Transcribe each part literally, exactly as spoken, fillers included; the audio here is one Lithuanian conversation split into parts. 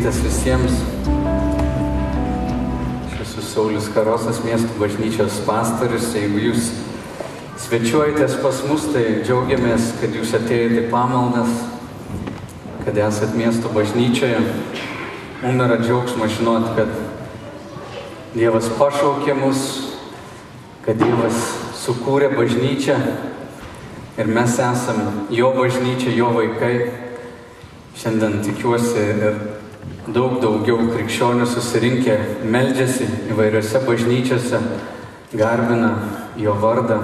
rytas visiems. Aš esu Saulius Karosas, Miestų bažnyčios pastorius. Jeigu jūs svečiuojatės pas mus, tai džiaugiamės, kad jūs atėjote į pamaldas, kad esat Miestų bažnyčioje. Mums yra džiaugsmas žinot, kad Dievas pašaukė mus, kad Dievas sukūrė bažnyčią ir mes esam jo bažnyčia, jo vaikai. Šiandien tikiuosi ir daug daugiau krikščionių susirinkę meldžiasi įvairiose bažnyčiose, garbina jo vardą.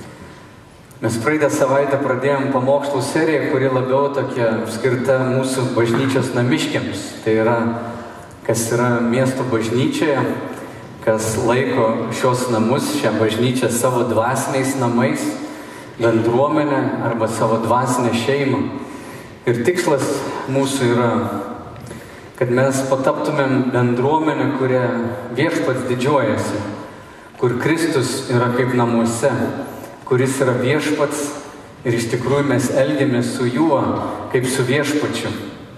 Mes praeitą savaitę pradėjom pamokslų seriją, kuri labiau tokia skirta mūsų bažnyčios namiškiams. Tai yra, kas yra Miesto bažnyčioje, kas laiko šios namus, šią bažnyčią savo dvasiniais namais, bendruomenę arba savo dvasinę šeimą. Ir tikslas mūsų yra, kad mes pataptumėm bendruomenę, kuria viešpats didžiuojasi, kur Kristus yra kaip namuose, kuris yra viešpats ir iš tikrųjų mes elgiamės su juo kaip su viešpačiu.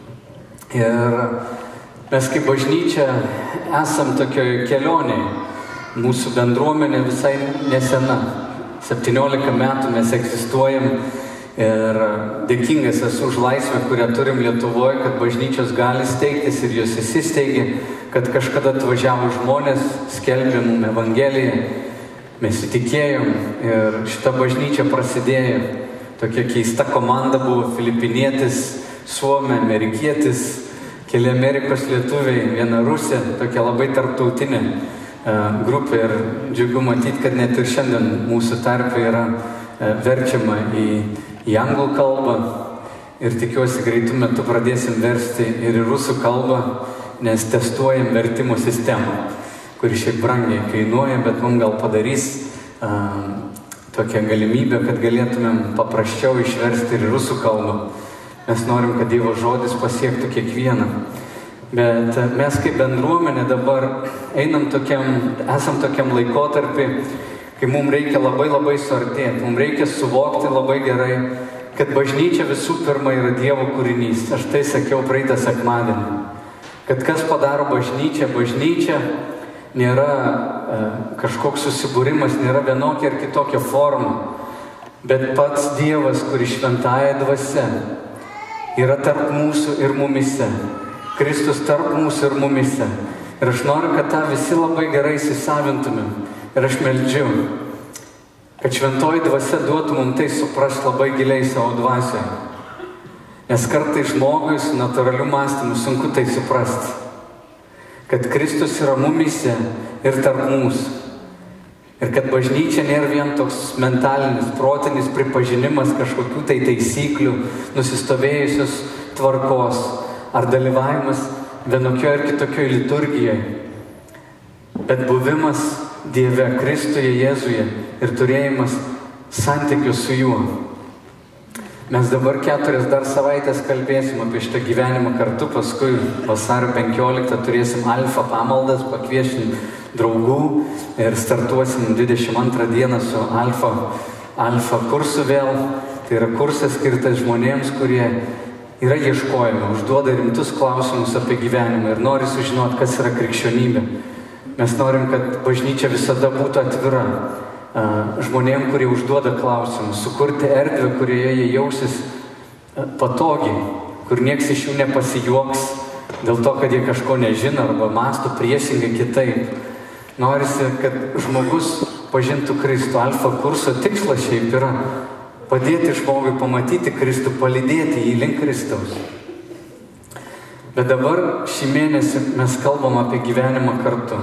Ir mes kaip bažnyčia esam tokioje kelionėje. Mūsų bendruomenė visai nesena. septyniolika metų mes egzistuojam ir dėkingas esu už laisvę, kurią turim Lietuvoje, kad bažnyčios gali steigtis ir jos įsisteigė, kad kažkada atvažiavo žmonės, skelbė mum Evangeliją, mes įtikėjom ir šita bažnyčia prasidėjo. Tokia keista komanda buvo: filipinietis, suomė, amerikietis, keli Amerikos lietuviai, viena Rusė, tokia labai tarptautinė uh, grupė. Ir džiugu matyti, kad net ir šiandien mūsų tarpe yra uh, verčiama į, į anglų kalbą. Ir tikiuosi greitų metų pradėsim versti ir į rusų kalbą, nes testuojam vertimo sistemą, kuri šiaip brangiai kainuoja, bet mums gal padarys uh, tokią galimybę, kad galėtumėm paprasčiau išversti ir į rusų kalbą. Mes norim, kad Dievo žodis pasiektų kiekvieną. Bet mes kaip bendruomenė dabar einam tokiam, esam tokiam laikotarpį, kai mums reikia labai labai suartėti. Mums reikia suvokti labai gerai, kad bažnyčia visų pirma yra Dievo kūrinys. Aš tai sakiau praeitą sekmadienį. Kad kas padaro bažnyčią, bažnyčia nėra e, kažkoks susibūrimas, nėra vienokia ar kitokia forma. Bet pats Dievas, kuris šventąja dvasia, yra tarp mūsų ir mumise. Kristus tarp mūsų ir mumise. Ir aš noriu, kad tą visi labai gerai įsisavintumėm. Ir aš meldžiu, kad šventoji dvasia duotų mums tai suprasti labai giliai savo dvasioje. Nes kartais žmogui su natūraliu mąstymu sunku tai suprasti. Kad Kristus yra mumise ir tarp mūsų. Ir kad bažnyčia nėra vien toks mentalinis, protinis pripažinimas kažkokių tai taisyklių, nusistovėjusios tvarkos, ar dalyvavimas vienokioje ar kitokioje liturgijoje. Bet buvimas Dieve, Kristuje, Jėzuje ir turėjimas santykių su juo. Mes dabar keturias dar savaitės kalbėsim apie šitą gyvenimą kartu, paskui vasario penkioliktą turėsim alfa pamaldas, pakviešim draugų ir startuosim dvidešimt antrą dieną su alfa, alfa kursu vėl. Tai yra kursas skirtas žmonėms, kurie yra ieškojami, užduoda rimtus klausimus apie gyvenimą ir nori sužinoti, kas yra krikščionybė. Mes norim, kad bažnyčia visada būtų atvira žmonėm, kurie užduoda klausimus, sukurti erdvę, kurioje jie jausis patogiai, kur nieks iš jų nepasijuoks dėl to, kad jie kažko nežino arba mąsto priešingai kitaip. Norisi, kad žmogus pažintų Kristų. Alfa kurso tikslas šiaip yra padėti žmogui pamatyti Kristų, palydėti jį link Kristaus. Bet dabar šį mėnesį mes kalbam apie gyvenimą kartu.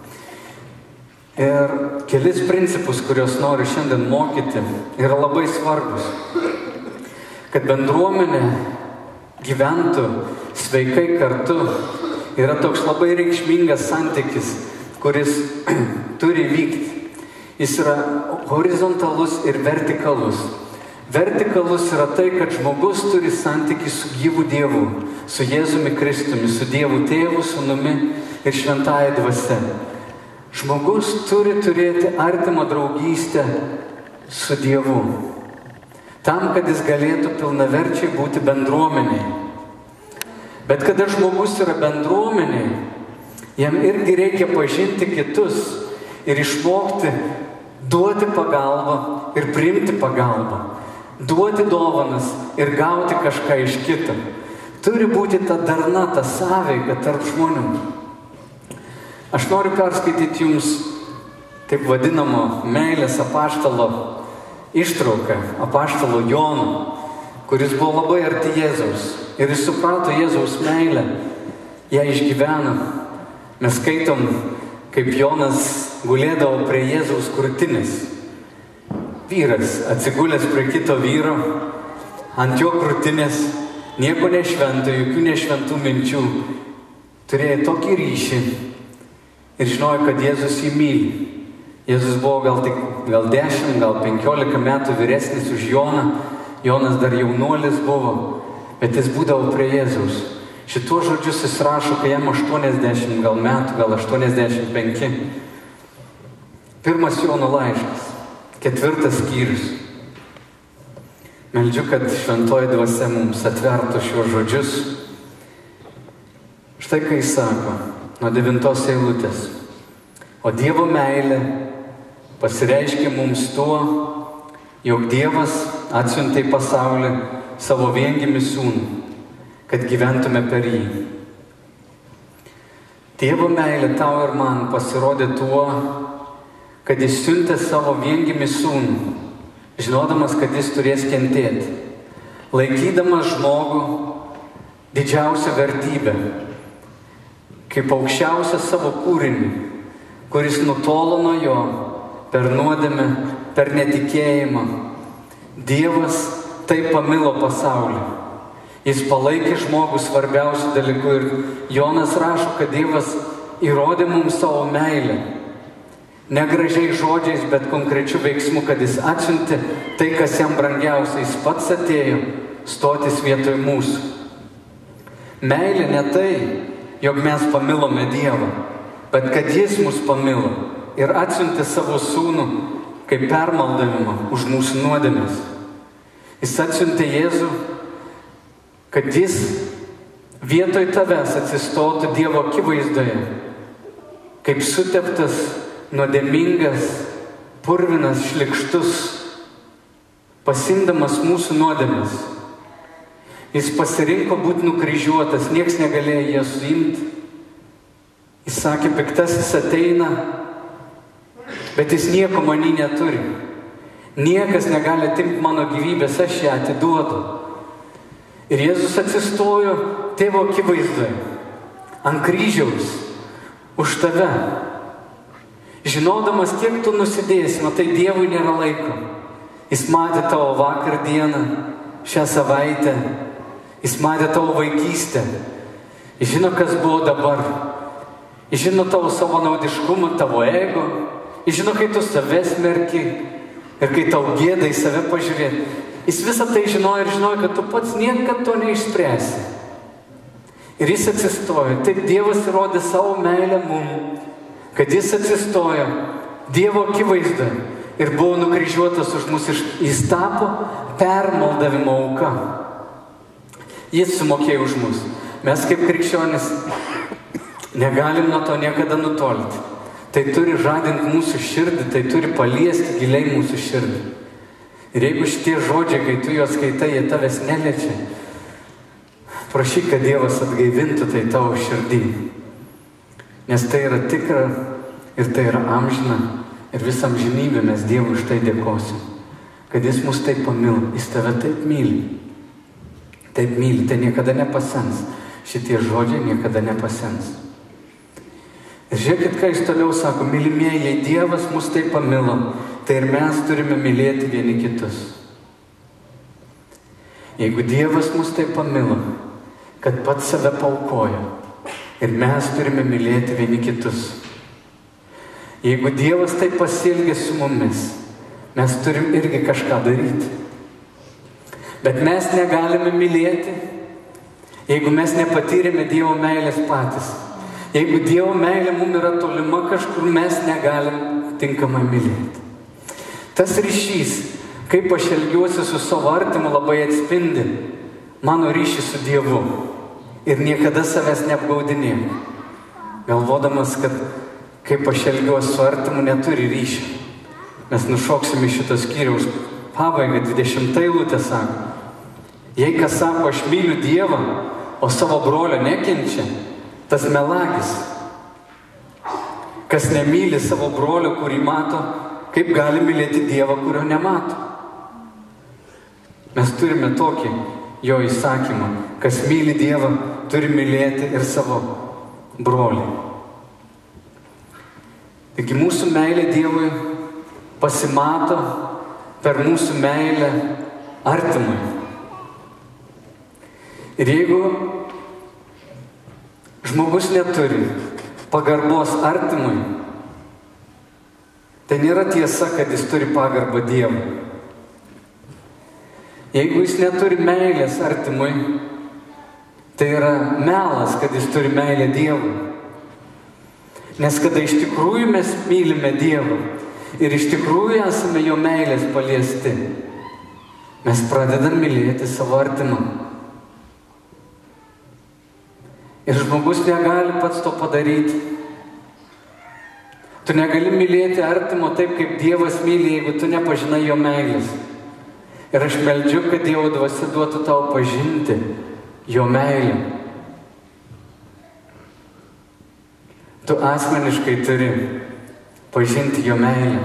Ir kelis principus, kuriuos noriu šiandien mokyti, yra labai svarbus. Kad bendruomenė gyventų sveikai kartu, yra toks labai reikšmingas santykis, kuris turi vykti. Jis yra horizontalus ir vertikalus. Vertikalus yra tai, kad žmogus turi santykį su gyvu Dievu, su Jėzumi Kristumi, su Dievu Tėvu, Sūnumi ir šventąja dvasia. Žmogus turi turėti artimą draugystę su Dievu, tam, kad jis galėtų pilnaverčiai būti bendruomeniai. Bet kada žmogus yra bendruomeniai, jam irgi reikia pažinti kitus ir išmokti duoti pagalbą ir priimti pagalbą, duoti dovanas ir gauti kažką iš kito. Turi būti ta darna, ta sąveika tarp žmonių. Aš noriu perskaityti jums taip vadinamo meilės apaštalo ištrauką, apaštalo Jono, kuris buvo labai arti Jėzaus ir jis suprato Jėzaus meilę, ją išgyveno. Mes skaitom, kaip Jonas gulėdavo prie Jėzaus krūtinės. Vyras atsigulęs prie kito vyro, ant jo krūtinės, nieko nešvento, jokių nešventų minčių, turėjo tokį ryšį ir žinojo, kad Jėzus jį myli. Jėzus buvo gal, tik, gal dešimt, gal penkiolika metų vyresnis už Joną, Jonas dar jaunuolis buvo, bet jis būdavo prie Jėzaus. Šituos žodžius jis rašo, kai jam aštuoniasdešimt gal metų, gal aštuoniasdešimt penki. Pirmas Jono laiškas, ketvirtas skyrius. Meldžiu, kad šventoji dvasia mums atvertų šiuos žodžius. Štai ką jis sako, nuo devintos eilutės. O Dievo meilė pasireiškia mums tuo, jog Dievas atsiuntė į pasaulį savo viengimį sūnų, kad gyventume per jį. Dievo meilė tau ir man pasirodė tuo, kad jis siuntė savo viengimį sūnų, žinodamas, kad jis turės kentėti, laikydamas žmogų didžiausią vertybę, kaip aukščiausią savo kūrinį, kuris nutolo nuo jo per nuodėmę, per netikėjimą. Dievas taip pamilo pasaulį. Jis palaikė žmogų svarbiausių dalykų ir Jonas rašo, kad Dievas įrodė mums savo meilę. Ne gražiai žodžiais, bet konkrečių veiksmų, kad jis atsiuntė tai, kas jam brangiausia. Jis pats atėjo stotis vietoj mūsų. Meilė ne tai, jog mes pamilome Dievą, bet kad jis mus pamilo ir atsiuntė savo sūnų kaip permaldavimą už mūsų nuodėmes. Jis atsiuntė Jėzų, kad jis vietoj tavęs atsistotų Dievo akivaizdoje, kaip suteptas, nuodėmingas, purvinas, šlikštus, pasimdamas mūsų nuodėmes. Jis pasirinko būti nukryžiuotas, nieks negalėjo jį suimti. Jis sakė, piktasis ateina, bet jis nieko manį neturi. Niekas negali atimti mano gyvybės, aš ją atiduodu. Ir Jėzus atsistojo Tėvo akivaizdoje, ant kryžiaus, už tave. Žinodamas, kiek tu nusidėsi, matai, Dievui nėra laiko. Jis matė tavo vakar dieną, šią savaitę. Jis matė tavo vaikystę. Jis žino, kas buvo dabar. Jis žino tavo savanaudiškumą, tavo ego. Jis žino, kai tu save smerki ir kai tau gėda į save pažiūrėti. Jis visą tai žinojo ir žinojo, kad tu pats niekad to neišspręsi. Ir jis atsistojo. Taip Dievas įrodė savo meilę mums, kad jis atsistojo Dievo akivaizdoje ir buvo nukryžiuotas už mus. Jis tapo permaldavimo auka. Jis sumokėjo už mus. Mes kaip krikščionys negalim nuo to niekada nutolti. Tai turi žadinti mūsų širdį, tai turi paliesti giliai mūsų širdį. Ir jeigu šitie žodžiai, kai tu juos skaitai, jie tavęs neliečia, prašyk, kad Dievas atgaivintų tai tavo širdį. Nes tai yra tikra ir tai yra amžina. Ir visam žinybė mes Dievui už tai dėkosim. Kad jis mus taip pamilo, jis tave taip myli. Taip myli, tai niekada nepasens. Šitie žodžiai niekada nepasens. Ir žiūrėkit, ką jis toliau sako, mylimieji, jei Dievas mus taip pamilo, tai ir mes turime mylėti vieni kitus. Jeigu Dievas mus taip pamilo, kad pats save paaukojo, ir mes turime mylėti vieni kitus. Jeigu Dievas taip pasielgė su mumis, mes turim irgi kažką daryti. Bet mes negalime mylėti, jeigu mes nepatyrėme Dievo meilės patys. Jeigu Dievo meilė mums yra tolima kažkur, mes negalim tinkamai mylėti. Tas ryšys, kaip aš elgiuosi su savo artimu, labai atspindi mano ryšį su Dievu. ir niekada savęs neapgaudinėk, galvodamas, kad kaip aš elgiuosi su artimu neturi ryšio. Mes nušoksime šitos skyriaus pabaigą, dvidešimta eilutė sako, jei kas sako, aš myliu Dievą, o savo brolio nekenčia, tas melagis. Kas nemyli savo brolio, kurį mato, kaip gali mylėti Dievą, kurio nemato. Mes turime tokį jo įsakymą, kas myli Dievą, turi mylėti ir savo brolį. Taigi mūsų meilė Dievui pasimato per mūsų meilę artimui. Ir jeigu žmogus neturi pagarbos artimui, tai nėra tiesa, kad jis turi pagarbą Dievui. Jeigu jis neturi meilės artimui, tai yra melas, kad jis turi meilę Dievui. Nes kada iš tikrųjų mes mylime Dievą ir iš tikrųjų esame jo meilės paliesti, mes pradedam mylėti savo artimą. Ir žmogus negali pats to padaryti. Tu negali mylėti artimo taip, kaip Dievas myli, jeigu tu nepažinai jo meilės. Ir aš meldžiu, kad Dievo dvasia duotų tau pažinti jo meilę. Tu asmeniškai turi pažinti jo meilę.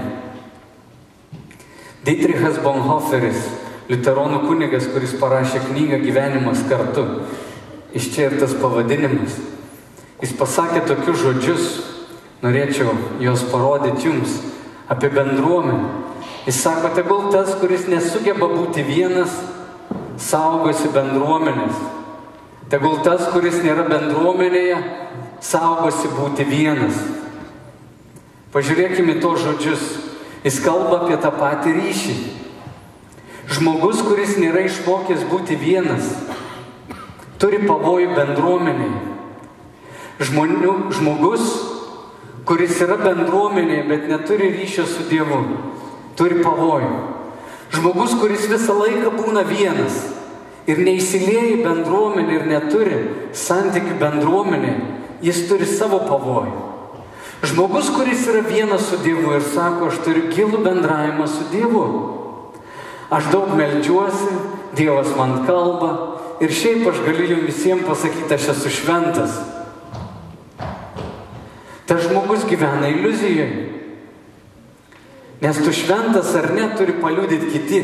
Dietrichas Bonhoefferis, liuteronų kunigas, kuris parašė knygą Gyvenimas kartu, iš čia ir tas pavadinimas, jis pasakė tokius žodžius, norėčiau juos parodyti jums, apie bendruomenę. Jis sako, tegul tas, kuris nesugeba būti vienas, saugosi bendruomenės. Tegul tas, kuris nėra bendruomenėje, saugosi būti vienas. Pažiūrėkime tos žodžius. Jis kalba apie tą patį ryšį. Žmogus, kuris nėra išmokęs būti vienas, turi pavojų bendruomeniai. Žmonių, žmogus, kuris yra bendruomenėje, bet neturi ryšio su Dievu, turi pavojų. Žmogus, kuris visą laiką būna vienas ir neįsilieja į bendruomenę ir neturi santykių bendruomenė, jis turi savo pavojų. Žmogus, kuris yra vienas su Dievu ir sako, aš turiu gilų bendravimą su Dievu. Aš daug meldžiuosi, Dievas man kalba ir šiaip aš galiu jums visiems pasakyti, aš esu šventas. Tas žmogus gyvena iliuzijoje. Nes tu šventas ar ne, turi paliudyti kiti.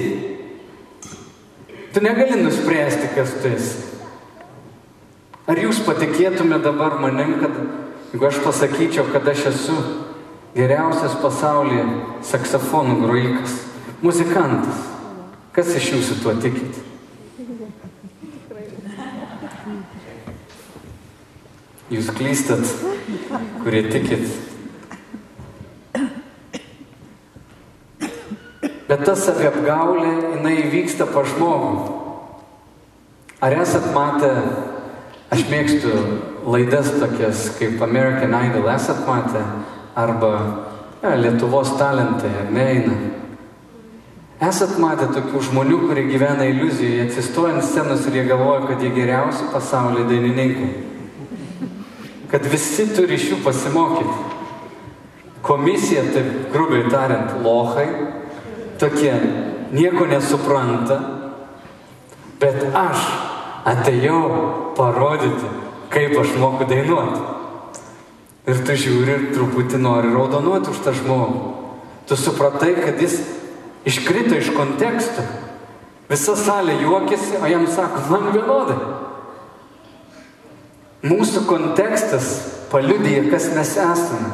Tu negali nuspręsti, kas tu esi. Ar jūs patikėtume dabar manim, kad jeigu aš pasakyčiau, kad aš esu geriausias pasaulyje saksofonų grojikas, muzikantas, kas iš jūsų tuo tikit? Jūs klystat, kurie tikit. Bet ta saviapgaulė, jinai vyksta pa žmogų. Ar esat matę, aš mėgstu laidas tokias kaip American Idol, esat matę, arba ja, Lietuvos talentai, ar neina. Esat matę tokių žmonių, kurie gyvena iliuzijoje, atsistoja ant scenos ir jie galvoja, kad jie geriausi pasaulyje dainininkai. Kad visi turi iš jų pasimokyti. Komisija, taip grubiai tariant, lochai, tokie nieko nesupranta, bet aš atėjau parodyti, kaip aš moku dainuoti. Ir tu žiūri ir truputį nori raudonuoti už tą žmogų. Tu supratai, kad jis iškrito iš konteksto. Visa salė juokiasi, o jam sako, man vienodai. Mūsų kontekstas paliudija, kas mes esame.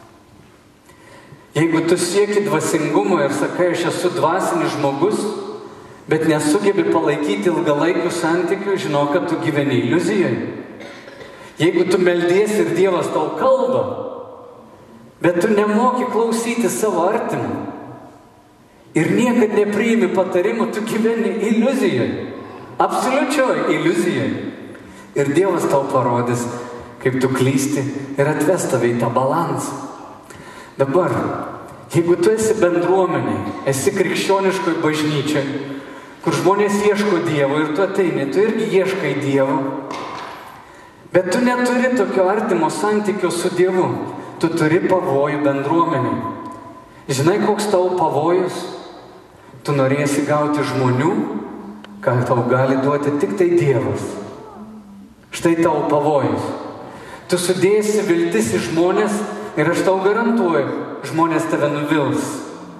Jeigu tu sieki dvasingumo ir sakai, aš esu dvasinis žmogus, bet nesugebi palaikyti ilgalaikių santykių, žinau, kad tu gyveni iliuzijoje. Jeigu tu meldiesi ir Dievas tau kalba, bet tu nemoki klausyti savo artimų ir niekad nepriimi patarimų, tu gyveni iliuzijoje, absoliučioj iliuzijoje. Ir Dievas tau parodys, kaip tu klysti ir atves tave į tą balansą. Dabar, jeigu tu esi bendruomeniai, esi krikščioniškoj bažnyčioj, kur žmonės ieško Dievo ir tu ateini, tu irgi ieškai Dievo, Bet tu neturi tokio artimo santykio su Dievu. Tu turi pavojų bendruomeniai. Žinai, koks tavo pavojus? Tu norėsi gauti žmonių, ką tau gali duoti tik tai Dievas. Štai tavo pavojus. Tu sudėsi viltis į žmonės ir aš tau garantuoju, žmonės tave nuvils.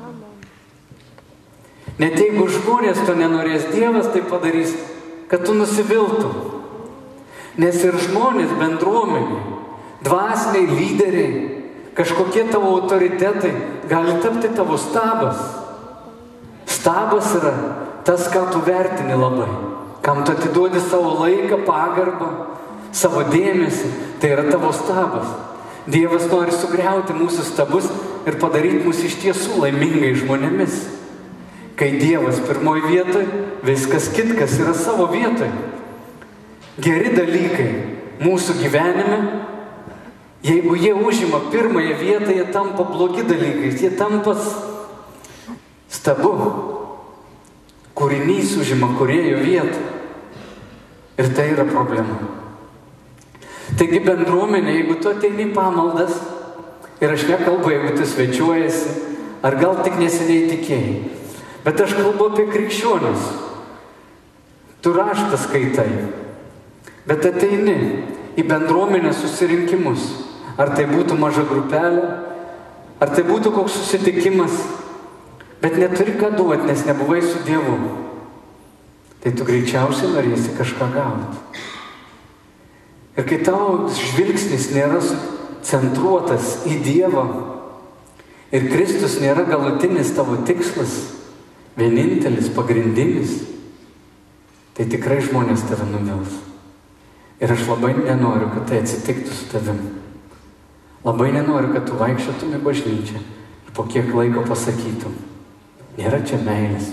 Net jeigu žmonės to nenorės, Dievas tai padarys, kad tu nusiviltum. Nes ir žmonės, bendruomeniai, dvasiniai lyderiai, kažkokie tavo autoritetai gali tapti tavo stabas. Stabas yra tas, ką tu vertini labai, kam tu atiduodi savo laiką, pagarbą, savo dėmesį, tai yra tavo stabas. Dievas nori sugriauti mūsų stabus ir padaryti mus iš tiesų laimingai žmonėmis. Kai Dievas pirmoji vietoj, viskas kitkas yra savo vietoj. Geri dalykai mūsų gyvenime, jeigu jie užima pirmąją vietą, jie tampa blogi dalykai, jie tampa stabu. Kūrinys užima kūrėjo vietą. Ir tai yra problema. Taigi bendruomenė, jeigu tu ateini pamaldas, ir aš nekalbu, jeigu tu svečiuojasi, ar gal tik neseniai tikėjai, bet aš kalbu apie krikščionis. Tu raštą skaitai, bet ateini į bendruomenės susirinkimus. Ar tai būtų maža grupelė, ar tai būtų koks susitikimas, bet neturi ką duoti, nes nebuvai su Dievu. Tai tu greičiausiai norėsi kažką gauti. Ir kai tavo žvilgsnis nėra centruotas į Dievą ir Kristus nėra galutinis tavo tikslas, vienintelis, pagrindinis, tai tikrai žmonės tave nuvils. Ir aš labai nenoriu, kad tai atsitiktų su tavim. Labai nenoriu, kad tu vaikščiotum į bažnyčią ir po kiek laiko pasakytum, nėra čia meilės.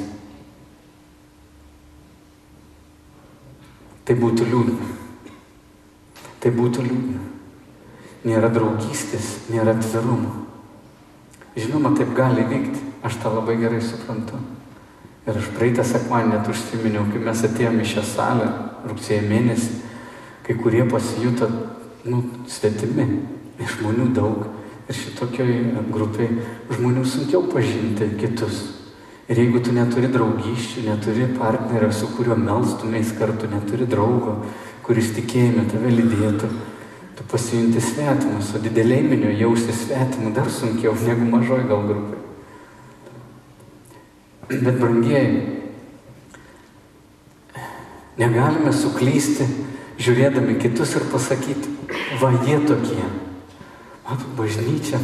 Tai būtų liūdna. Tai būtų liūdna. Nėra draugystės, nėra atvirumo. Žinoma, taip gali vykti. Aš tą labai gerai suprantu. Ir aš praeitą sekmadienį net užsiminiau, kai mes atėjome į šią salę rugsėjo mėnesį, kai kurie pasijuto, nu, svetimi, žmonių daug. Ir šitokioj grupiai žmonių sunkiau pažinti kitus. Ir jeigu tu neturi draugysčių, neturi partnerio, su kuriuo melstumės kartu, neturi draugo, kuris tikėjime tave lydėtų, tu pasijunti svetimus, o dideliai minio jausti svetimų dar sunkiau negu mažoj gal grupai. Bet, brangieji, negalime suklysti, žiūrėdami kitus ir pasakyti, va jie tokie. Matot, bažnyčia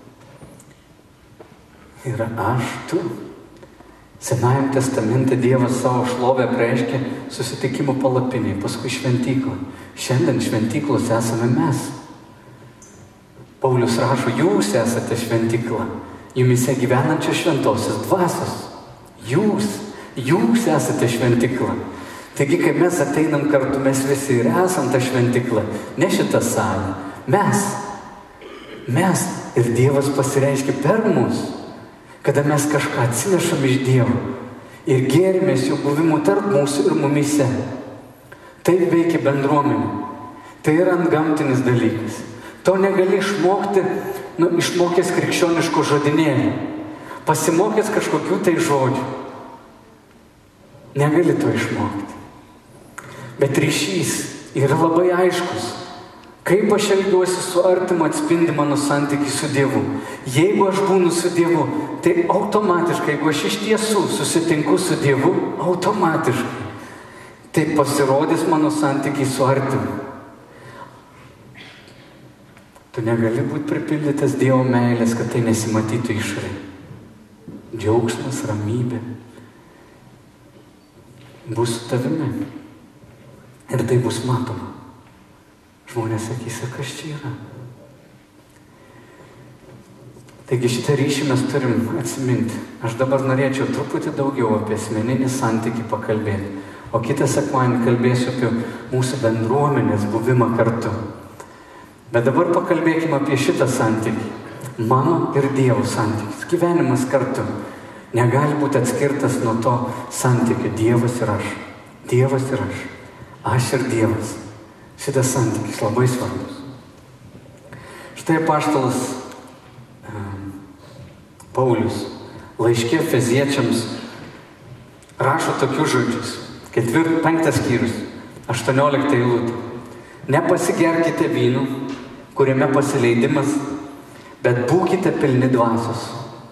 yra aš, tu. Senajam testamente Dievas savo šlovę reiškia susitikimo palapiniai, paskui šventyklą. Šiandien šventyklos esame mes. Paulius rašo, jūs esate šventykla, jumise gyvenančios šventosios dvasios. Jūs, jūs esate šventykla. Taigi, kai mes ateinam kartu, mes visi ir esam ta šventykla, ne šitą salę. Mes, mes ir Dievas pasireiškia per mus, kada mes kažką atsinešam iš Dievo ir gėrimės jo buvimu tarp mūsų ir mumyse. Taip veikia bendruomenė. Tai yra antgamtinis dalykas. To negali išmokti, nu, išmokęs krikščioniško žodinėlį. Pasimokęs kažkokių tai žodžių. Negali to išmokti. Bet ryšys yra labai aiškus. Kaip aš elgiuosi su artimu atspindi mano santykį su Dievu. Jeigu aš būnu su Dievu, tai automatiškai, jeigu aš iš tiesų susitinku su Dievu, automatiškai tai pasirodys mano santykiai su artimu. Tu negali būti pripildytas Dievo meilės, kad tai nesimatytų išorėje. Džiaugsmas, ramybė bus su tavimi. Ir tai bus matoma. Žmonės sakys, kas čia yra. Taigi šitą ryšį mes turim atsiminti. Aš dabar norėčiau truputį daugiau apie asmeninį santykį pakalbėti. O kitą sekmadienį kalbėsiu apie mūsų bendruomenės buvimą kartu. Bet dabar pakalbėkime apie šitą santykį. Mano ir Dievo santykis. Gyvenimas kartu negali būti atskirtas nuo to santykio. Dievas ir aš. Dievas ir aš. Aš ir Dievas. Šitas santykis labai svarbus. Štai apaštalas Paulius laiške Efeziečiams rašo tokius žodžius. Ketvirt, penktas skyrius, aštuoniolikta eilutė. Nepasigerkite vynu, kuriame pasileidimas, bet būkite pilni dvasios.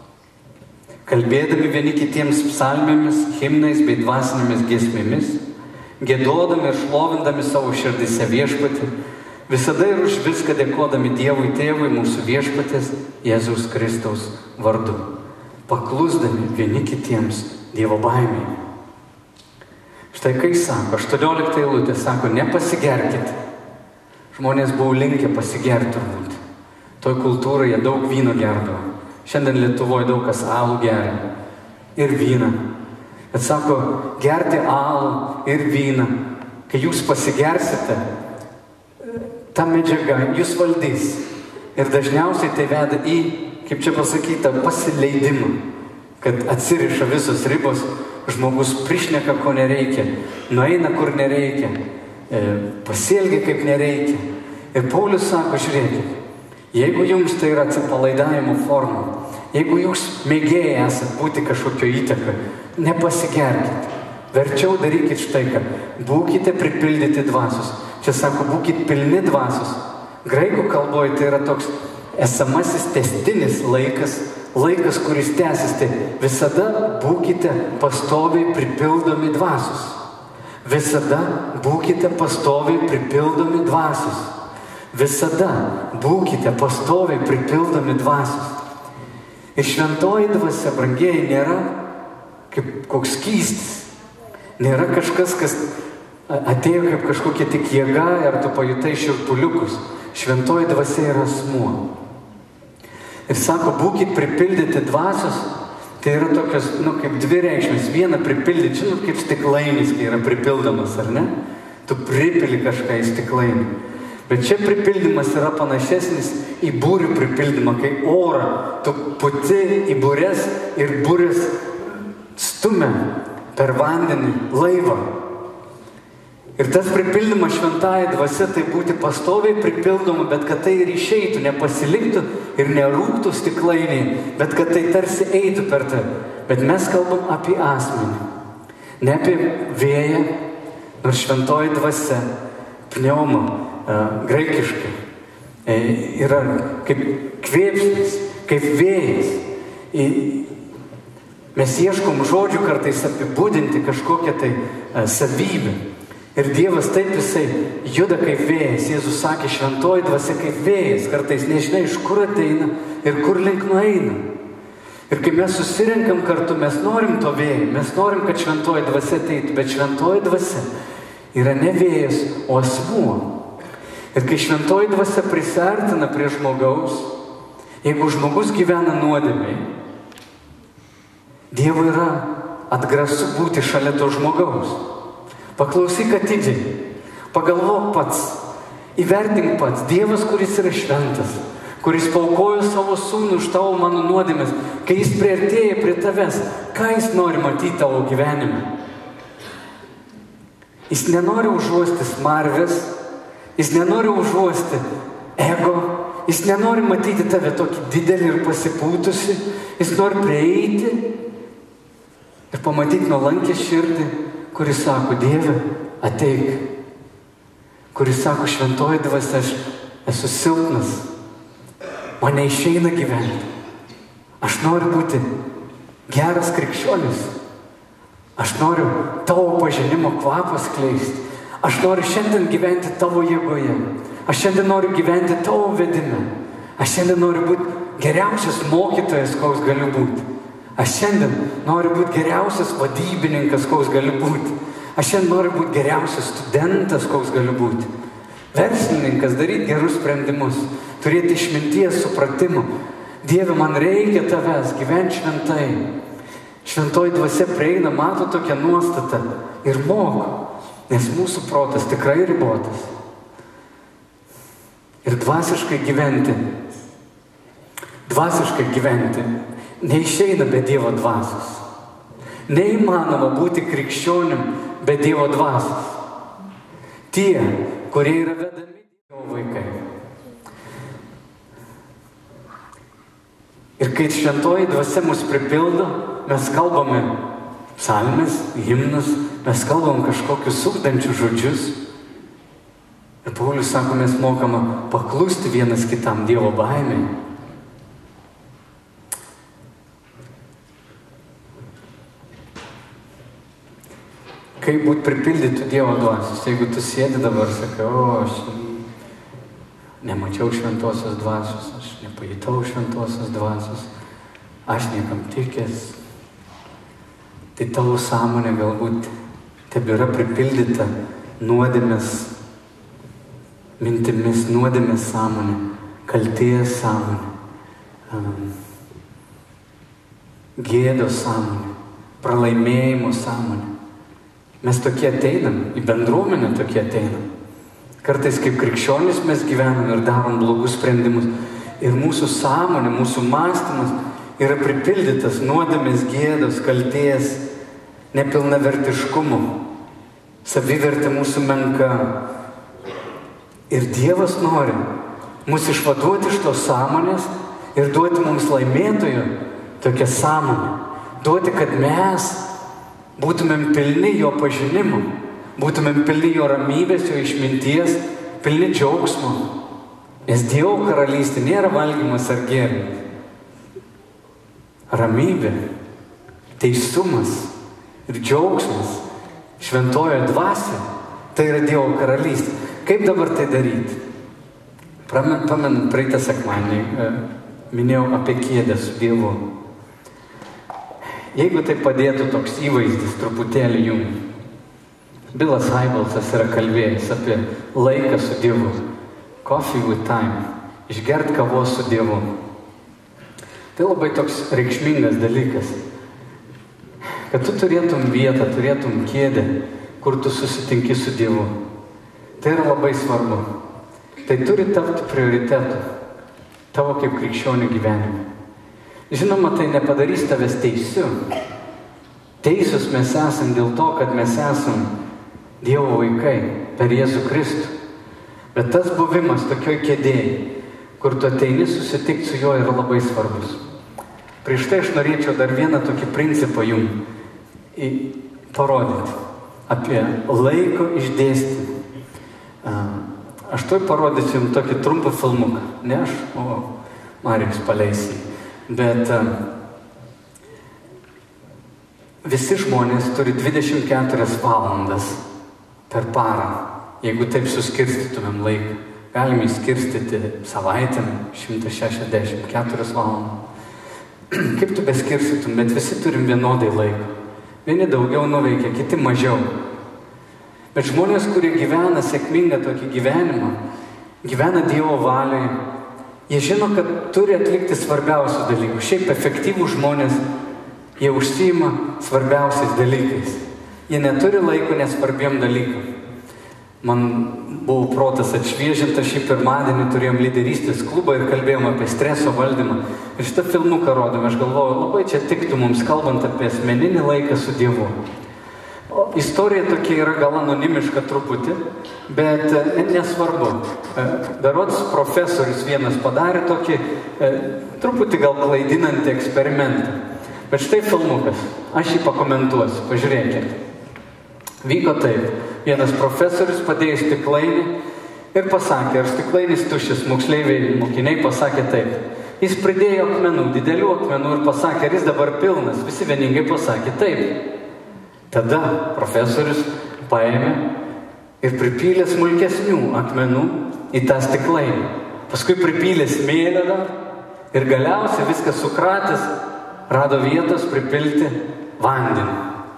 Kalbėdami vieni kitiems psalmėmis, himnais bei dvasinėmis giesmėmis, giedodami ir šlovindami savo širdise viešpatį, visada ir už viską dėkodami Dievui Tėvui mūsų viešpatės Jėzaus Kristaus vardu, paklusdami vieni kitiems Dievo baimėje. Štai kai sako, aštuoniolikta eilutė sako, nepasigerkite. Žmonės buvo linkę pasigerti turbūt. Toj kultūroje daug vyno gerdavo. Šiandien Lietuvoje daug kas alų geria ir vyną. Bet sako, gerti alų ir vyną. Kai jūs pasigersite, ta medžiaga jūs valdys. Ir dažniausiai tai veda į, kaip čia pasakyta, pasileidimą. Kad atsiriša visos ribos, žmogus prišneka, ko nereikia, nueina, kur nereikia, pasielgia, kaip nereikia. Ir Paulius sako, žiūrėkit, jeigu jums tai yra atsipalaidavimo forma, jeigu jūs mėgėjai esat būti kažkokio įtaka, nepasigerkit. Verčiau darykit štai ką. Būkite pripildyti dvasios. Čia sako, būkit pilni dvasios. Graikų kalboje tai yra toks esamasis tęstinis laikas, laikas, kuris tęsis. Tai visada būkite pastoviai pripildomi dvasios. Visada būkite pastoviai pripildomi dvasios. Visada būkite pastoviai pripildomi dvasios. Ir šventoji dvasia, brangieji, nėra kaip koks skystis. Nėra kažkas, kas atėjo kaip kažkokia tik jėga ir tu pajutai širpuliukus. Šventoji dvasia yra asmuo. Ir sako, būkit pripildyti dvasios, tai yra tokios, nu, kaip dvi reikšmės. Viena pripildyti, žinot, kaip stiklainis, kai yra pripildomas, ar ne? Tu pripili kažką į stiklainį. Bet čia pripildymas yra panašesnis į būrių pripildymą, kai orą tu puti į būres ir būres stumia per vandenį laivą. Ir tas pripildymas šventąja dvasia tai būti pastoviai pripildoma, bet kad tai ir išeitų, nepasiliktų ir nerūktų stiklainiai, bet kad tai tarsi eitų per tai. Bet mes kalbam apie asmenį, ne apie vėją, nors šventoji dvasia, pneuma, uh, graikiškai, e, yra kaip kvėpsnis, kaip vėjas. I, mes ieškom žodžių kartais apibūdinti kažkokią tai uh, savybę. Ir Dievas taip jisai juda kaip vėjas. Jėzus sakė, šventoji dvasia kaip vėjas. Kartais nežinai, iš kur ateina ir kur link nueina. Ir kai mes susirinkam kartu, mes norim to vėjo. Mes norim, kad šventoji dvasia ateitų. Bet šventoji dvasia yra ne vėjas, o asmuo. Ir kai šventoji dvasia prisartina prie žmogaus, jeigu žmogus gyvena nuodėmėj, Dievui yra atgrasu būti šalia to žmogaus. Paklausyk atidžiai, pagalvok pats, įvertink pats. Dievas, kuris yra šventas, kuris paaukojo savo sūnų už tavo mano nuodėmes, kai jis priartėja prie tavęs, ką jis nori matyti tavo gyvenime? Jis nenori užuosti smarvės, jis nenori užuosti ego, jis nenori matyti tave tokį didelį ir pasipūtusi, jis nori prieiti ir pamatyti nuolankę širdį, kuris sako, Dieve, ateik. Kuris sako, šventoji dvasia, aš esu silpnas, man neišeina gyventi. Aš noriu būti geras krikščionis. Aš noriu tavo pažinimo kvapą skleisti. Aš noriu šiandien gyventi tavo jėgoje. Aš šiandien noriu gyventi tavo vedime. Aš šiandien noriu būti geriausias mokytojas, koks galiu būti. Aš šiandien noriu būti geriausias vadybininkas, koks galiu būti. Aš šiandien noriu būti geriausias studentas, koks galiu būti. Verslininkas, daryti gerus sprendimus, turėti išminties, supratimą. Dieve, man reikia tavęs, gyventi šventai. Šventoji dvasia prieina, mato tokią nuostatą ir moko, nes mūsų protas tikrai ribotas. Ir dvasiškai gyventi, dvasiškai gyventi, neišeina be Dievo dvasios. Neįmanoma būti krikščionim be Dievo dvasios. Tie, kurie yra vedami Dievo vaikai. Ir kai šventoji dvasia mus pripildo, mes kalbame psalmes, himnus, mes kalbam kažkokius ugdančius žodžius. Ir Paulius sako, mes mokama paklusti vienas kitam Dievo baimei. Kaip būti pripildytų Dievo dvasios? Jeigu tu sėdi dabar ir sakai, o, aš nemačiau šventosios dvasios, aš nepajutau šventosios dvasios, aš niekam tikęs, tai tavo sąmonė galbūt tebėra pripildyta nuodėmės mintimis, nuodėmės sąmonė, kaltės sąmonė, um, gėdos sąmonė, pralaimėjimo sąmonė. Mes tokie ateinam, į bendruomenę tokie ateinam. Kartais kaip krikščionys mes gyvenam ir darom blogus sprendimus. Ir mūsų sąmonė, mūsų mąstymas yra pripildytas nuodėmės, gėdos, kaltės, nepilnavertiškumo. Savivertė mūsų menka. Ir Dievas nori mus išvaduoti iš tos sąmonės ir duoti mums laimėtojų tokią sąmonę. Duoti, kad mes būtumėm pilni jo pažinimo, būtumėm pilni jo ramybės, jo išminties, pilni džiaugsmo. Nes Dievo karalystė nėra valgymas ar gėrimas. Ramybė, teisumas ir džiaugsmas, šventojoje dvasia, tai yra Dievo karalystė. Kaip dabar tai daryti? Pamenu, praeitą sekmadienį minėjau apie kėdę su Dievu. Jeigu tai padėtų toks įvaizdis truputėlį jums. Bilas Hybelsas yra kalbėjęs apie laiką su Dievu. Coffee with time. Išgert kavos su Dievu. Tai labai toks reikšmingas dalykas. Kad tu turėtum vietą, turėtum kėdę, kur tu susitinki su Dievu. Tai yra labai svarbu. Tai turi tapti prioritetu tavo kaip krikščionių gyvenime. Žinoma, tai nepadarys tavęs teisiu. Teisūs mes esam dėl to, kad mes esam Dievo vaikai per Jėzų Kristų. Bet tas buvimas tokioj kėdėjai, kur tu ateini susitikti su juo, yra labai svarbus. Prieš tai aš norėčiau dar vieną tokį principą jums parodyti apie laiko išdėstymą. Aš tuoj parodysiu jums tokį trumpą filmuką. Ne aš, o Marijus paleis jį. Bet visi žmonės turi dvidešimt keturias valandas per parą, jeigu taip suskirstytumėm laiką. Galime įskirstyti savaitėm šimtas šešiasdešimt keturias valandas. Kaip tu beskirstytum, bet visi turim vienodai laiko. Vieni daugiau nuveikia, kiti mažiau. Bet žmonės, kurie gyvena sėkmingą tokį gyvenimą, gyvena Dievo valiai, jie žino, kad turi atlikti svarbiausius dalykus. Šiaip efektyvūs žmonės, jie užsiima svarbiausiais dalykais. Jie neturi laiko nesvarbiem dalykam. Man buvo protas atšviežintas, šį pirmadienį turėjom lyderystės klubą ir kalbėjom apie streso valdymą. Ir šitą filmuką rodom, aš galvoju, labai čia tiktų mums kalbant apie asmeninį laiką su Dievu. O istorija tokia yra gal anonimiška truputį, bet nesvarbu. Berods profesorius vienas padarė tokį truputį gal klaidinantį eksperimentą. Bet štai filmukas, aš jį pakomentuosiu, pažiūrėkit. Vyko taip, vienas profesorius padėjo stiklainį ir pasakė, ar stiklainis tuščias, moksleiviai, mokiniai pasakė taip. Jis pridėjo akmenų, didelių akmenų ir pasakė, ar jis dabar pilnas, visi vieningai pasakė taip. Tada profesorius paėmė ir pripylė smulkesnių akmenų į tą stiklainį. Paskui pripylė smėlio dar ir galiausiai viskas sukratęs rado vietos pripilti vandenį.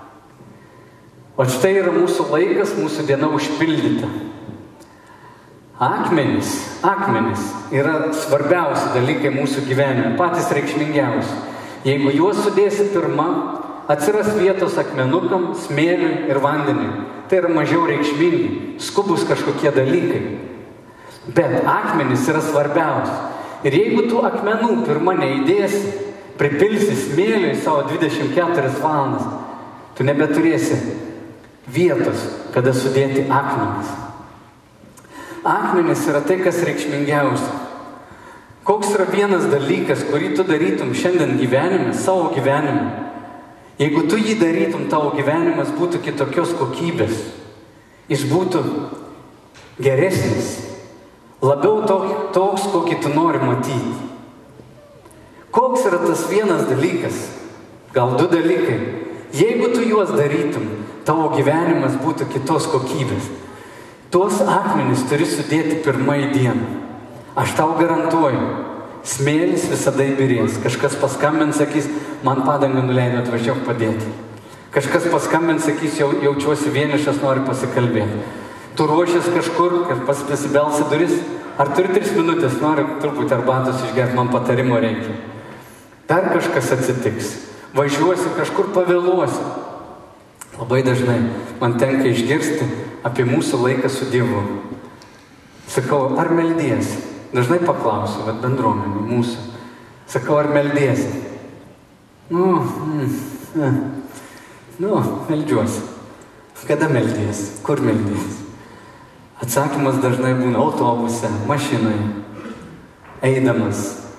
O štai yra mūsų laikas, mūsų diena užpildyta. Akmenys, akmenys yra svarbiausi dalykai mūsų gyvenime, patys reikšmingiausi. Jeigu juos sudėsi pirmą, atsiras vietos akmenukam, smėliui ir vandeniui. Tai yra mažiau reikšmingi, skubus kažkokie dalykai. Bet akmenys yra svarbiausi. Ir jeigu tu akmenų pirmą neįdėsi, pripilsi smėliui savo dvidešimt keturias valandas, tu nebeturėsi vietos, kada sudėti akmenis. akmenys yra tai, kas reikšmingiausia. Koks yra vienas dalykas, kurį tu darytum šiandien gyvenime, savo gyvenime. Jeigu tu jį darytum, tavo gyvenimas būtų kitokios kokybės. Jis būtų geresnis, labiau toks, kokį tu nori matyti. Koks yra tas vienas dalykas, gal du dalykai. Jeigu tu juos darytum, tavo gyvenimas būtų kitos kokybės. Tuos akmenis turi sudėti pirmąjį dieną. Aš tau garantuoju, smėlis visada įbyrės. Kažkas paskambins, sakys, man padangą nuleido, atvažiuok padėti. Kažkas paskambins, sakys, jau, jaučiuosi vienišas, nori pasikalbėti. Tu ruošies kažkur, kažkas pasibelsi duris, ar turi tris minutės, nori truputį arbatos išgerti, man patarimo reikia. Dar kažkas atsitiks. Važiuosi kažkur, pavėluosi. Labai dažnai man tenka išgirsti apie mūsų laiką su Dievu. Sakau, ar meldiesi? Dažnai paklausiu, bet bendruomenį mūsų. Sakau, ar meldiesi? Nu, mm, nu, meldžiuosi. Kada meldiesi? Kur meldiesi? Atsakymas dažnai būna autobuse, mašinoje, eidamas.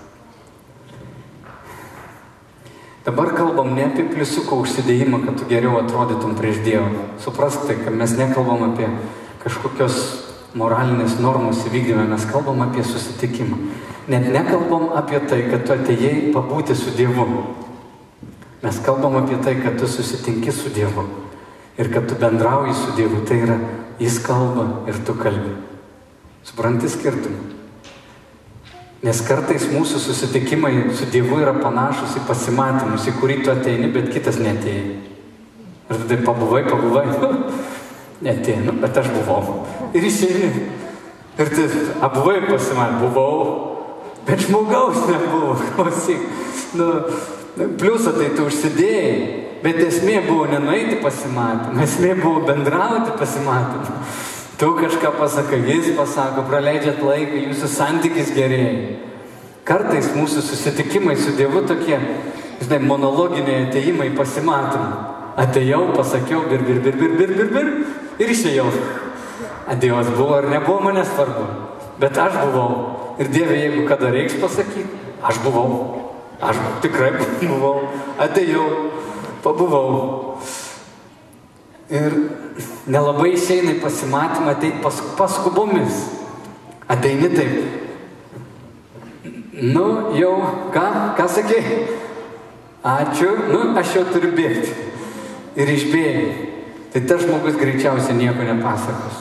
Dabar kalbam ne apie pliusiuko užsidėjimą, kad tu geriau atrodytum prieš Dievą. Suprastai, kad mes nekalbam apie kažkokios moralinės normos įvykdymą, mes kalbam apie susitikimą. Net nekalbam apie tai, kad tu atėjai pabūti su Dievu. Mes kalbam apie tai, kad tu susitinki su Dievu. Ir kad tu bendrauji su Dievu. Tai yra, jis kalba ir tu kalbi. Supranti skirtumą? Nes kartais mūsų susitikimai su Dievu yra panašus į pasimatymus, į kurį tu ateini, bet kitas neatėjai. Ir tada pabuvai, pabuvai, neatėjai, nu, bet aš buvau. Ir išėjai. Ir tai, abuvai pasimatė, buvau, bet žmogaus nebuvo, klausyk. Nu, pliusą tai tu užsidėjai, bet esmė buvo nenueiti pasimatymą, esmė buvo bendrauti pasimatymą. Tu kažką pasakai, jis pasako, praleidžiat laiką, jūsų santykis gerėja. Kartais mūsų susitikimai su Dievu tokie, žinai, monologiniai atėjimai pasimatymą. Atėjau, pasakiau, bir, bir, bir, bir, bir, bir, bir, ir išėjau. A Dievas buvo ar nebuvo, man nesvarbu. Bet aš buvau. Ir Dieve, jeigu kada reiks pasakyti, aš buvau. Aš tikrai buvau. Atėjau, pabuvau. Ir nelabai išeina į pasimatymą ateit pas, paskubomis. Ateini taip. Nu, jau, ką, ką sakei? Ačiū, nu, aš jau turiu bėgti. Ir išbėgi. Tai tas žmogus greičiausiai nieko nepasakos.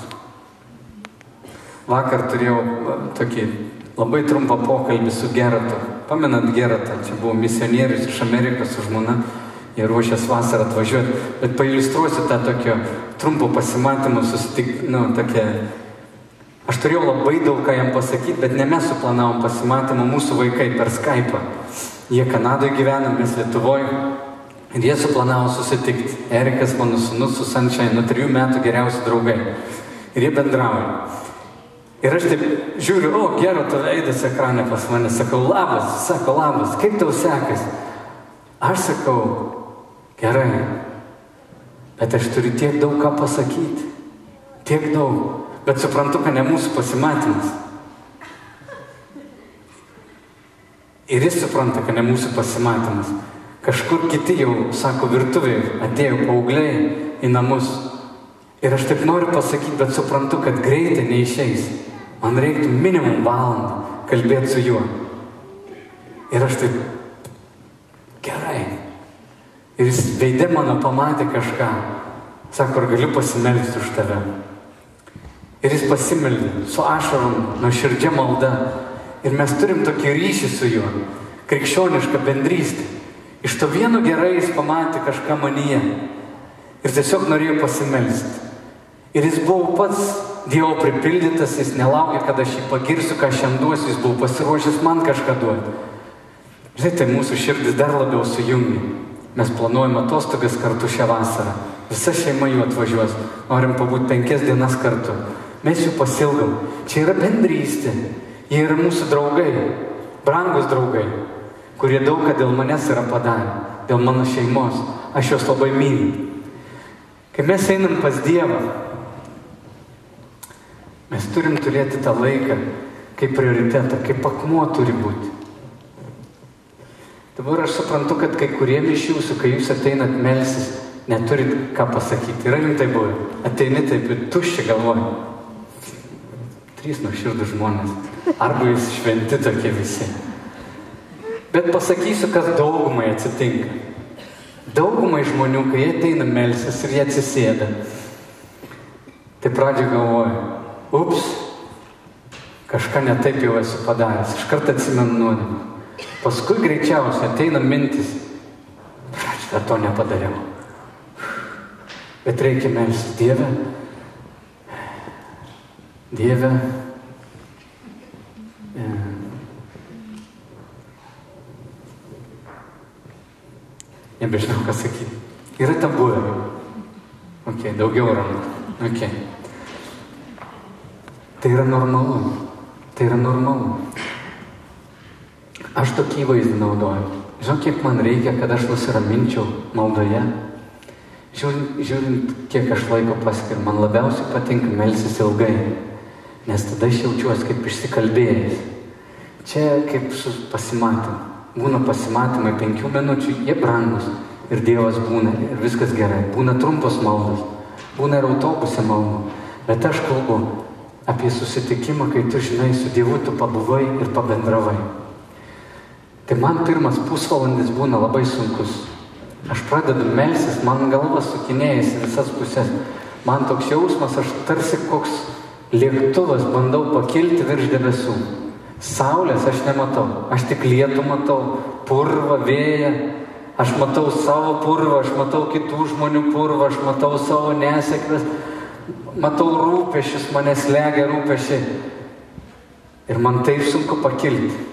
Vakar turėjau tokį labai trumpą pokalbį su Geratu. Pamenat Geratą, čia buvo misionierius iš Amerikos su žmona. Jie ruošės vasarą atvažiuoti, bet pailiustruosiu tą tokio trumpo pasimatymą, susitik, nu, tokia... Aš turėjau labai daug ką jam pasakyti, bet ne mes suplanavom pasimatymą, mūsų vaikai per Skype'ą. Jie Kanadoje gyvena, mes Lietuvoje. Ir jie suplanavo susitikti. Erikas, mano sūnus, su Sunshine, nuo trijų metų geriausi draugai. Ir jie bendrauja. Ir aš taip žiūriu, o, Gerato veidas ekrane pas mane, sakau, labas, sako, labas, kaip tau sekasi? Aš sakau, gerai, bet aš turiu tiek daug ką pasakyti, tiek daug, bet suprantu, kad ne mūsų pasimatymas. Ir jis supranta, kad ne mūsų pasimatymas. Kažkur kiti jau, sako, virtuvėje atėjo paaugliai į namus. Ir aš taip noriu pasakyti, bet suprantu, kad greitai neišeis. Man reiktų minimum valandą kalbėti su juo. Ir aš taip, gerai. Ir jis veide mano pamatė kažką. Sako, ar galiu pasimelsti už tave? Ir jis pasimeldė su ašarom, nuoširdžia malda. Ir mes turim tokį ryšį su juo. Krikščionišką bendrystę. Iš to vieno gerai jis pamatė kažką manyje. Ir tiesiog norėjo pasimelsti. Ir jis buvo pats Dievo pripildytas, jis nelaukia, kad aš jį pagirsiu, ką aš jam duosiu, jis buvo pasiruošęs man kažką duoti. Žinai, tai mūsų širdis dar labiau sujungia. Mes planuojam atostogas kartu šią vasarą. Visa šeima jų atvažiuos. Norim pabūti penkias dienas kartu. Mes jų pasilgam. Čia yra bendrystė. Jie yra mūsų draugai. Brangus draugai. Kurie daug ką dėl manęs yra padarę. Dėl mano šeimos. Aš juos labai myliu. Kai mes einam pas Dievą, Mes turim turėti tą laiką kaip prioritetą, kaip akmuo turi būti. Dabar aš suprantu, kad kai kuriem iš jūsų, kai jūs ateinat melsis, neturit ką pasakyti. Yra jums tai buvę. Ateini taip ir tuščia galvoja. Trys nuoširdūs žmonės. Arba jūs šventi tokie visi. Bet pasakysiu, kas daugumai atsitinka. Daugumai žmonių, kai jie ateina melsis ir jie atsisėda, tai pradžioje galvoja, ups, kažką netaip jau esu padaręs, iš karto atsimenu nuodėmę. Paskui greičiausiai ateina mintis, aš dar to nepadariau. Bet reikia melsis, Dieve, Dieve, e, nebežinau, ką sakyti. Yra ta buvę. Ok, daugiau rankų. Ok. Tai yra normalu. Tai yra normalu. Aš tokį įvaizdį naudoju. Žinau, kiek man reikia, kad aš nusiraminčiau maldoje. Žiūrint, žiūrint, kiek aš laiko paskiriu, man labiausiai patinka melsis ilgai. Nes tada aš jaučiuosi kaip išsikalbėjęs. Čia kaip su pasimatymu. Būna pasimatymai penkių minučių, jie brangus. Ir Dievas būna, ir viskas gerai. Būna trumpos maldos. Būna ir autobuse maldų. Bet aš kalbu apie susitikimą, kai tu žinai, su Dievu tu pabuvai ir pabendravai. Tai man pirmas pusvalandis būna labai sunkus. Aš pradedu melsis, man galva sukinėjasi visas pusės. Man toks jausmas, aš tarsi koks lėktuvas bandau pakilti virš debesų. Saulės aš nematau, aš tik lietų matau, purvą, vėją. Aš matau savo purvą, aš matau kitų žmonių purvą, aš matau savo nesėkmes. Matau rūpešius, mane slegia rūpešiai. Ir man taip sunku pakilti.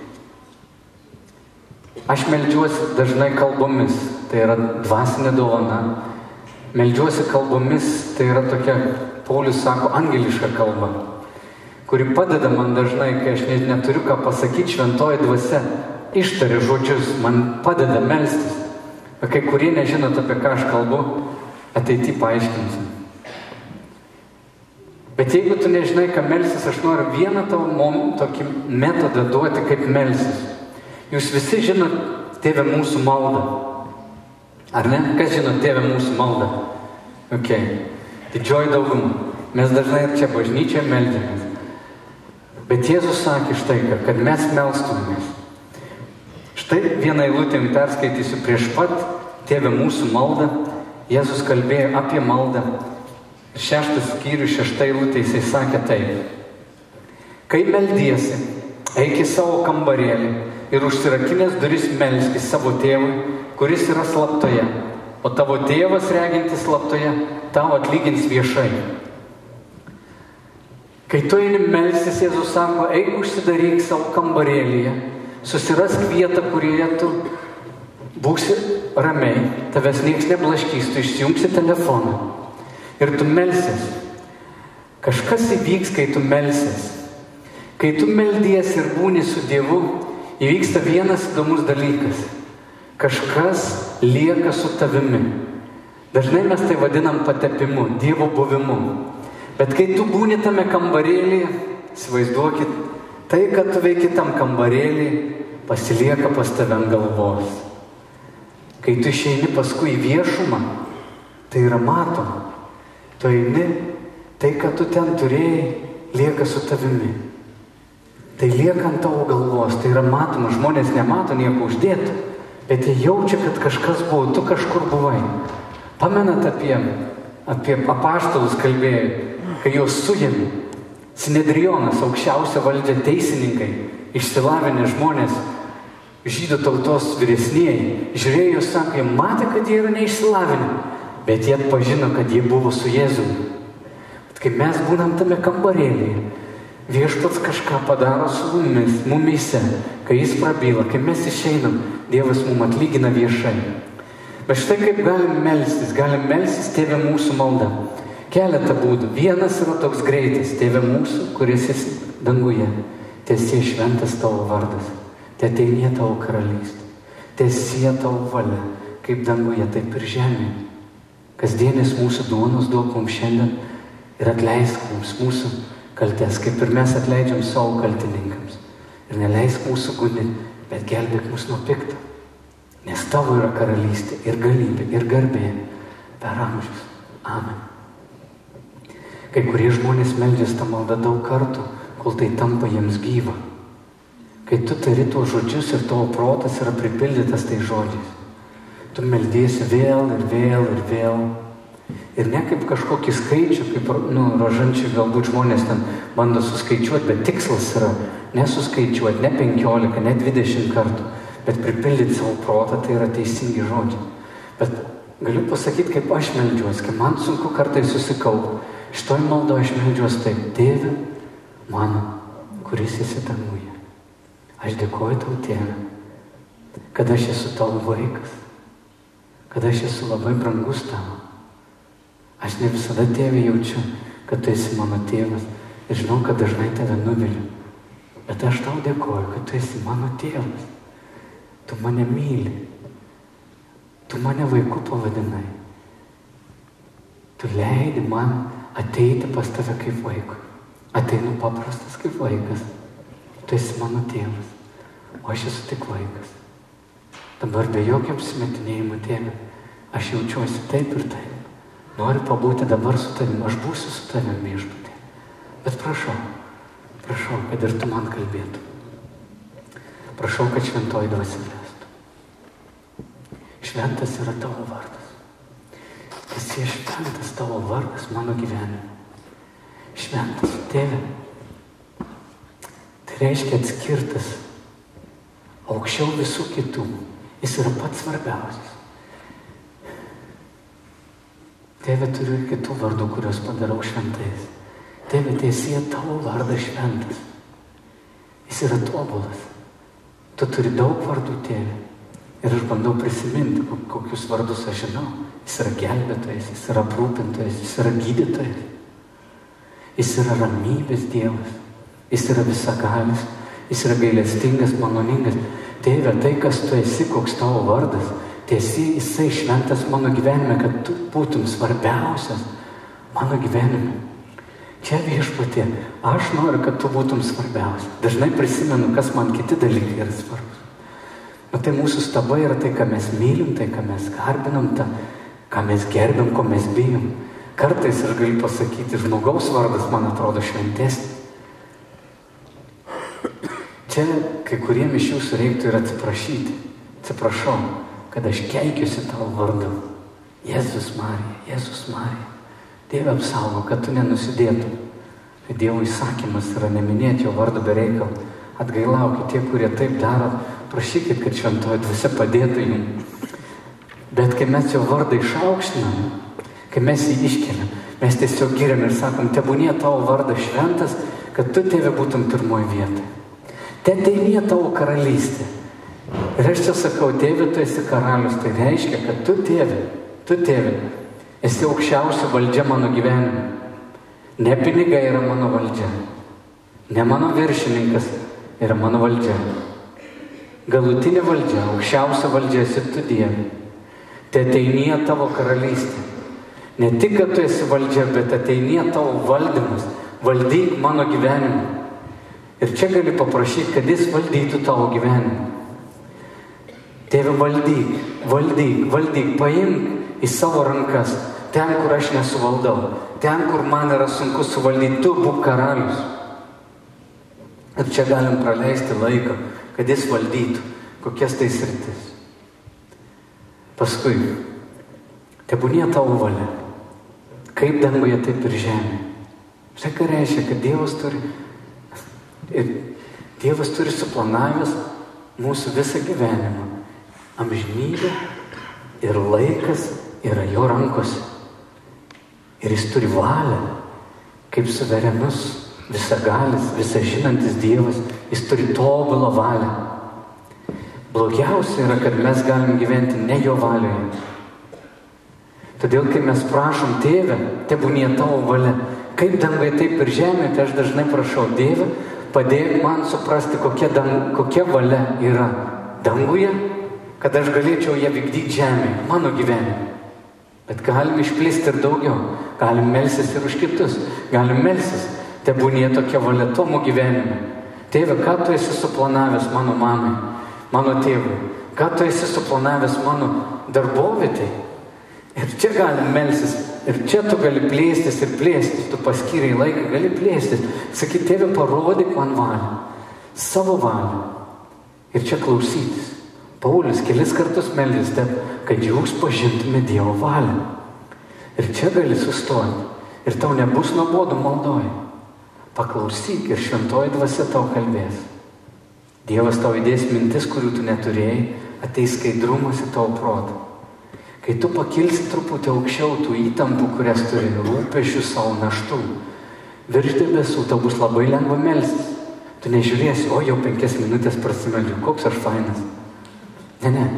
Aš meldžiuosi dažnai kalbomis, tai yra dvasinė dovana. Meldžiuosi kalbomis, tai yra tokia, Paulius sako, angeliška kalba, kuri padeda man dažnai, kai aš neturiu ką pasakyti, šventoji dvasia ištaria žodžius, man padeda melstis. Kai kurie nežinot, apie ką aš kalbu, ateity paaiškinsiu. Bet jeigu tu nežinai, ką melsis, aš noriu vieną tavo mom, tokį metodą duoti, kaip melsis. Jūs visi žinot Tėve mūsų maldą. Ar ne? Kas žinot Tėve mūsų maldą? Ok. Didžioji dauguma. Mes dažnai ir čia bažnyčioje meldžiamės. Bet Jėzus sakė štai, kad mes melstumės. Štai vieną eilutę perskaitysiu prieš pat Tėve mūsų maldą. Jėzus kalbėjo apie maldą. Šeštas skyrius, šešta eilutė, jisai sakė taip. Kai meldiesi, eik į savo kambarėlį ir užsirakinęs duris melskis savo tėvui, kuris yra slaptoje, o tavo tėvas regintis slaptoje, tau atlygins viešai. Kai tu eini melstis, Jėzus sako, eik užsidaryk savo kambarėlyje, susirask vietą, kurioje tu būsi ramiai, tavęs nieks neblaškys, tu išsijungsi telefoną ir tu melsis. Kažkas įvyks, kai tu melsis. Kai tu meldies ir būni su Dievu, įvyksta vienas įdomus dalykas. Kažkas lieka su tavimi. Dažnai mes tai vadinam patepimu, Dievo buvimu. Bet kai tu būni tame kambarėlyje, įsivaizduokit, tai, kad tu veiki tam kambarėlyje, pasilieka pas tave ant galvos. Kai tu išeini paskui į viešumą, tai yra matoma. Tu eini, tai, kad tu ten turėjai, lieka su tavimi. Tai lieka ant tavo galvos, tai yra matoma, žmonės nemato nieko uždėtų, bet jie jaučia, kad kažkas buvo, tu kažkur buvai. Pamenat apie, apie apaštalus kalbėjai, kai juos suėmė. Sinedrionas, aukščiausia valdžia teisininkai, išsilavinę žmonės, žydų tautos vyresnieji, žiūrėjo, sako, jie matė, kad jie yra neišsilavinę, bet jie atpažino, kad jie buvo su Jėzumi. Bet kai mes būnam tame kambarėlyje, Viešpats kažką padaro su mumis, mumyse, kai jis prabyla, kai mes išeinam, Dievas mums atlygina viešai. Bet štai kaip galim melstis, galim melstis Tėve mūsų malda. Keletą būdų. Vienas yra toks greitas, Tėve mūsų, kuris esi danguje. Teesie šventas tavo vardas, teateinie tavo karalystė, teesie tavo valia, kaip danguje, taip ir žemėje. Kasdienės mūsų duonos duok mums šiandien ir atleisk mums mūsų kaltes, kaip ir mes atleidžiam savo kaltininkams. Ir neleisk mūsų gundyti, bet gelbėk mus nuo pikto. Nes tavo yra karalystė ir galybė ir garbė per amžius. Amen. Kai kurie žmonės meldžiasi tą maldą daug kartų, kol tai tampa jiems gyva. Kai tu tari tuos žodžius ir tavo protas yra pripildytas tai žodžiais. Tu meldiesi vėl ir vėl ir vėl. Ir ne kaip kažkokį skaičių, kaip, nu, rožančiai galbūt žmonės ten bando suskaičiuoti, bet tikslas yra nesuskaičiuoti, ne penkiolika, ne dvidešimt kartų, bet pripildyti savo protą, tai yra teisingi žodžiai. Bet galiu pasakyti, kaip aš meldžiuosi, kai man sunku kartais susikaupti. Šitoj maldo aš meldžiuosi taip: Tėve mano, kuris esi danguje. Aš dėkoju tau, Tėve, kad aš esu tavo vaikas, kad aš esu labai brangus tavo. Aš ne visada, Tėve, jaučiu, kad tu esi mano tėvas ir žinau, kad dažnai tave nuviliu. Bet aš tau dėkoju, kad tu esi mano tėvas. Tu mane myli. Tu mane vaiku pavadinai. Tu leidi man ateiti pas tave kaip vaikui. Ateinu paprastas kaip vaikas. Tu esi mano tėvas, o aš esu tik vaikas. Dabar be jokio apsimetinėjimo, Tėve, aš jaučiuosi taip ir taip. Noriu pabūti dabar su tavim, aš būsiu su tavim, Viešpatie. Bet prašau, prašau, kad ir tu man kalbėtum. Prašau, kad šventoji dvasia vestų. Šventas yra tavo vardas. Esi šventas tavo vardas mano gyvenime. Šventas, Tėve. Tai reiškia atskirtas, aukščiau visų kitų. Jis yra pats svarbiausias. Tėve, turiu ir kitų vardų, kuriuos padarau šventais. Tėve, teesie tavo vardas šventas. Jis yra tobulas. Tu turi daug vardų, Tėve. Ir aš bandau prisiminti, kokius vardus aš žinau. Jis yra gelbėtojas, jis yra aprūpintojas, jis yra gydytojas. Jis yra ramybės Dievas. Jis yra visagalis. Jis yra gailestingas, maloningas. Tėve, tai, kas tu esi, koks tavo vardas, tiesi, jisai šventas mano gyvenime, kad tu būtum svarbiausias mano gyvenime. Čia, Viešpatie, aš noriu, kad tu būtum svarbiausias. Dažnai prisimenu, kas man kiti dalykai yra svarbus. Bet tai mūsų staba yra tai, ką mes mylim, tai, ką mes garbinam, ta, ką mes gerbiam, ko mes bijom. Kartais aš galiu pasakyti, žmogaus vardas man atrodo šventesnis. Čia kai kuriem iš jūsų reiktų ir atsiprašyti. Atsiprašau, kad aš keikiuosi tavo vardu. Jėzus Marija, Jėzus Marija. Dieve, apsaugo, kad tu nenusidėtum. Dievo įsakymas yra neminėti jo vardą be reikalo. Atgailaukit tie, kurie taip daro, prašykit, kad šventoji dvasia padėtų jums. Bet kai mes jo vardą išaukštinam, kai mes jį iškeliam, mes tiesiog giriam ir sakom, tebūnie tavo vardas šventas, kad tu, Tėve, būtum pirmoji vietoje. Te ateinie tavo karalystė. Ir aš čia sakau, Tėve, tu esi karalius, tai reiškia, kad tu, Tėve, tu, Tėve, esi aukščiausia valdžia mano gyvenime. Ne pinigai yra mano valdžia. Ne mano viršininkas yra mano valdžia. Galutinė valdžia, aukščiausia valdžia esi tu, Dieve. Te ateinie tavo karalystė. Ne tik, kad tu esi valdžia, bet ateinie tavo valdymas. Valdyk mano gyvenimą. Ir čia gali paprašyti, kad jis valdytų tavo gyvenimą. Tėve, valdyk, valdyk, valdyk, paimk į savo rankas ten, kur aš nesuvaldau, ten, kur man yra sunku suvaldyti, tu būk karalius. Ir čia galim praleisti laiką, kad jis valdytų, kokias tai sritis. Paskui, tebūnie tavo valia, kaip danguje, taip ir žemė. Štai ką reiškia, kad Dievas turi, ir Dievas turi suplanavęs mūsų visą gyvenimą. Amžinybė ir laikas yra jo rankose. Ir jis turi valią, kaip suverenus, visagalis, visažinantis Dievas, jis turi tobulą valią. Blogiausia yra, kad mes galim gyventi ne jo valioje. Todėl, kai mes prašom, Tėve, tebūnie tavo valia, kaip danguje, taip ir žemėje, tai aš dažnai prašau, Dieve, padėk man suprasti, kokia, dang, kokia valia yra danguje, kad aš galėčiau ją vykdyti žemėje, mano gyvenime. Bet galim išplisti ir daugiau. Galim melsis ir už kitus. Galim melsis, tebūnie tokia valia tavo gyvenime. Tėve, ką tu esi suplanavęs mano mamai, mano tėvui, ką tu esi suplanavęs mano darbovietai. Ir čia gali melsis, ir čia tu gali plėstis ir plėstis, tu paskyrai laiką, gali plėstis. Sakyt, Tėve, parodyk man valią, savo valią. Ir čia klausytis. Paulius kelis kartus meldės taip, kad jūs pažintume Dievo valią. Ir čia gali sustoti. Ir tau nebus nuobodu maldoj. Paklausyk ir šventoji dvasia tau kalbės. Dievas tau įdės mintis, kurių tu neturėjai, ateis skaidrumas į tavo protą. Kai tu pakilsi truputį aukščiau tų įtampų, kurias turi, rūpesčių savo naštų, virš debesų tau bus labai lengva melstis. Tu nežiūrėsi, o jau penkias minutės prasimeldžiu, koks aš fainas. Ne, ne.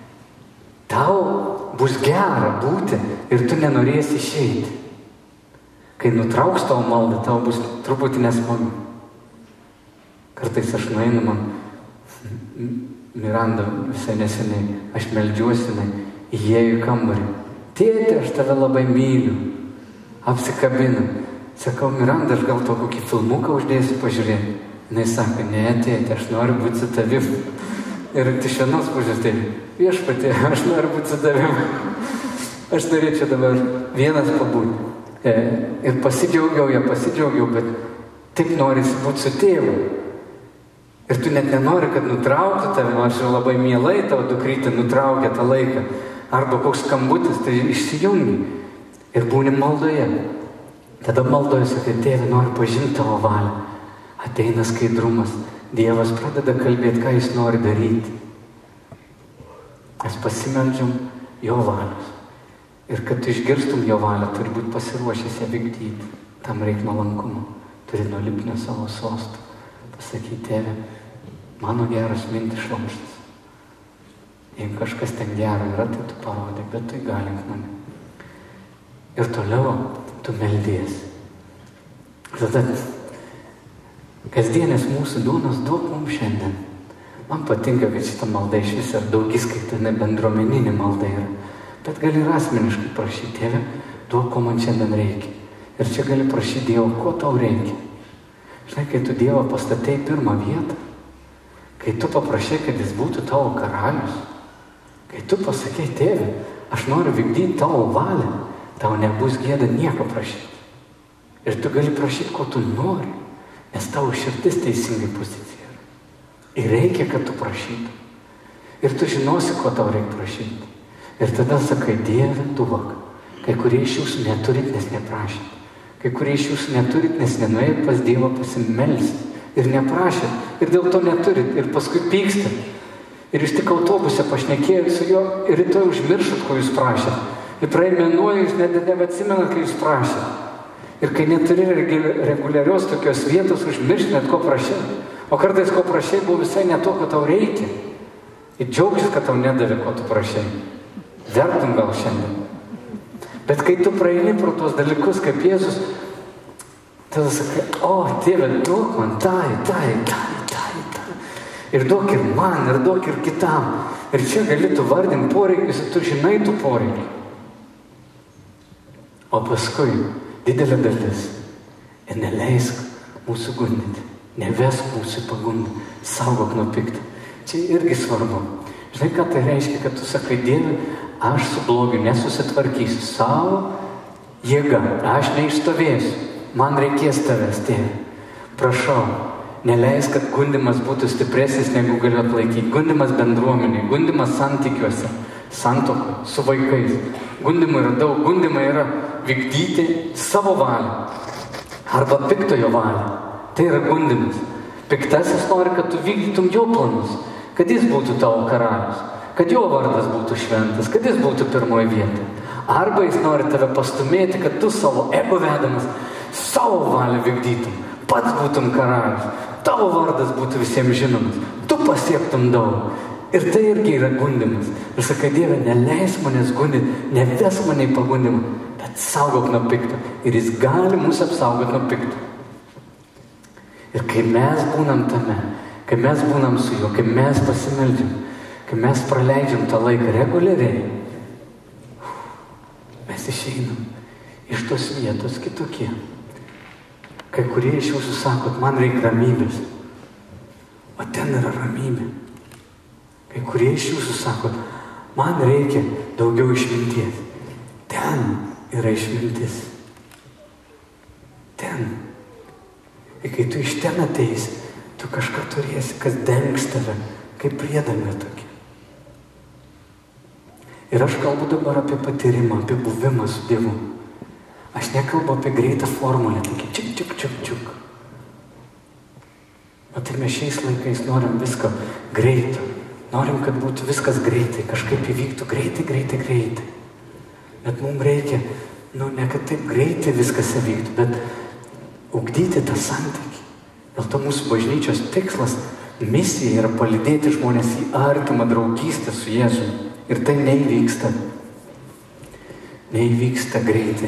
Tau bus gera būti ir tu nenorėsi išeiti. Kai nutrauks tavo maldą, tau bus truputį nesmagu. Kartais aš nueinu, man Miranda visai neseniai, aš meldžiuosi, įėjau į kambarį. Tėte, aš tave labai myliu. Apsikabinu. Sakau, Miranda, aš gal to kokį filmuką uždėsiu pažiūrėti. Jis sako, ne, tėte, aš noriu būti su tavim. Ir iš vienos pusės tai, viešpatie, aš noriu būti su tavim. Aš norėčiau dabar vienas pabūti. Ir pasidžiaugiau, ja pasidžiaugiau, bet taip norisi būti su tėvu. Ir tu net nenori, kad nutrauktų tave, nors ir labai mielai tavo dukrytė nutraukia tą laiką. Arba koks skambutis, tai išsijungi. Ir būni maldoje. Tada maldoje sakai, Tėve, noriu pažinti tavo valią. Ateina skaidrumas. Dievas pradeda kalbėti, ką jis nori daryti. Mes pasimeldžiam jo valios. Ir kad tu išgirstum jo valią, turi būti pasiruošęs ją vykdyti. Tam reikia nuolankumo. Turi nulipti nuo savo sostų. Pasakyti, Tėve, mano geras mintis šlamštas. Jeigu kažkas ten gero yra, tai tu parodai, bet tu įgalink mane. Ir toliau tu meldiesi. Tada kasdienės mūsų duonos duok mums šiandien. Man patinka, kad šitą maldą iš vis ir daugiskaita, ne bendruomeninė malda yra. Bet gali ir asmeniškai prašyti, Tėve, duok, ko man šiandien reikia. Ir čia gali prašyti Dievo, ko tau reikia. Žinai, kai tu Dievą pastatei pirmą vietą, kai tu paprašai, kad jis būtų tavo karalius, kai tu pasakai, Tėve, aš noriu vykdyti tavo valią, tau nebus gėda nieko prašyti. Ir tu gali prašyti, ko tu nori, nes tavo širdis teisingai pozicija. Ir reikia, kad tu prašytum. Ir tu žinosi, ko tau reikia prašyti. Ir tada sakai, Dieve, duok. Kai kurie iš jūsų neturit, nes neprašyt. Kai kurie iš jūsų neturit, nes nenuėjot pas Dievą pasimelst. Ir neprašyt. Ir dėl to neturit. Ir paskui pykstat. Ir jūs tik autobuse pašnekėjot su juo ir rytoj užmiršot, ko jūs prašėt. Ir praėjo mėnuo, jūs net neatsimenat, kai jūs prašėt. Ir kai neturi reguliarios tokios vietos, užmiršt net ko prašėt. O kartais ko prašėjai buvo visai ne to, ko tau reikia. Ir džiaugtis, kad tau nedavė, ko tu prašėjai. Vertum gal šiandien. Bet kai tu praeini pro tuos dalykus, kaip Jėzus, tada sakai, o, Tėve, duok man tai, tai, tai, tai, tai. Ir duok ir man, ir duok ir kitam. Ir čia gali tu vardinti poreikius, ir tu žinai tų poreikių. O paskui didelė dalis. Ir neleisk mūsų gundyti. Nevesk mūsų pagundą. Saugok nuo piktą. Čia irgi svarbu. Žinai, ką tai reiškia, kad tu sakai, Dieve, aš su blogiu nesusitvarkysiu savo jėga, aš neišstovėsiu, man reikės tavęs, Tėve. Prašau, neleis, kad gundimas būtų stipresnis, negu galiu atlaikyti. Gundimas bendruomenėje, gundimas santykiuose, santuokoje, su vaikais. Gundimų yra daug, gundimai yra vykdyti savo valią arba piktojo valią. Tai yra gundimas. Piktasis nori, kad tu vykdytum jo planus, kad jis būtų tavo karalius, kad jo vardas būtų šventas, kad jis būtų pirmoje vietoje. Arba jis nori tave pastumėti, kad tu savo ego vedamas, savo valią vykdytum, pats būtum karalius, tavo vardas būtų visiems žinomas, tu pasiektum daug. Ir tai irgi yra gundimas. Ir sakai, Dieve, neleis manęs gundyti, neves mane į pagundimą, bet saugok nuo pikto. Ir jis gali mus apsaugoti nuo pikto. Ir kai mes būnam tame, kai mes būnam su juo, kai mes pasimeldžiam, kai mes praleidžiam tą laiką reguliariai, mes išeinam iš tos vietos kitokie. Kai kurie iš jūsų sakot, man reikia ramybės. O ten yra ramybė. Kai kurie iš jūsų sakot, man reikia daugiau išminties. Ten yra išmintis. Ten. Ir kai tu iš ten ateisi, tu kažką turėsi, kas dengs tave, kaip priedanga tokia. Ir aš kalbu dabar apie patyrimą, apie buvimą su Dievu. Aš nekalbu apie greitą formulę, tokį čiuk, čiuk, čiuk, čiuk. O tai mes šiais laikais norim visko greito. Norim, kad būtų viskas greitai, kažkaip įvyktų greitai, greitai, greitai. Bet mums reikia, nu, ne kad taip greitai viskas įvyktų, bet ugdyti tą santykį. Dėl to mūsų bažnyčios tikslas, misija yra palydėti žmonės į artimą draugystę su Jėzumi. Ir tai neįvyksta. Neįvyksta greitai.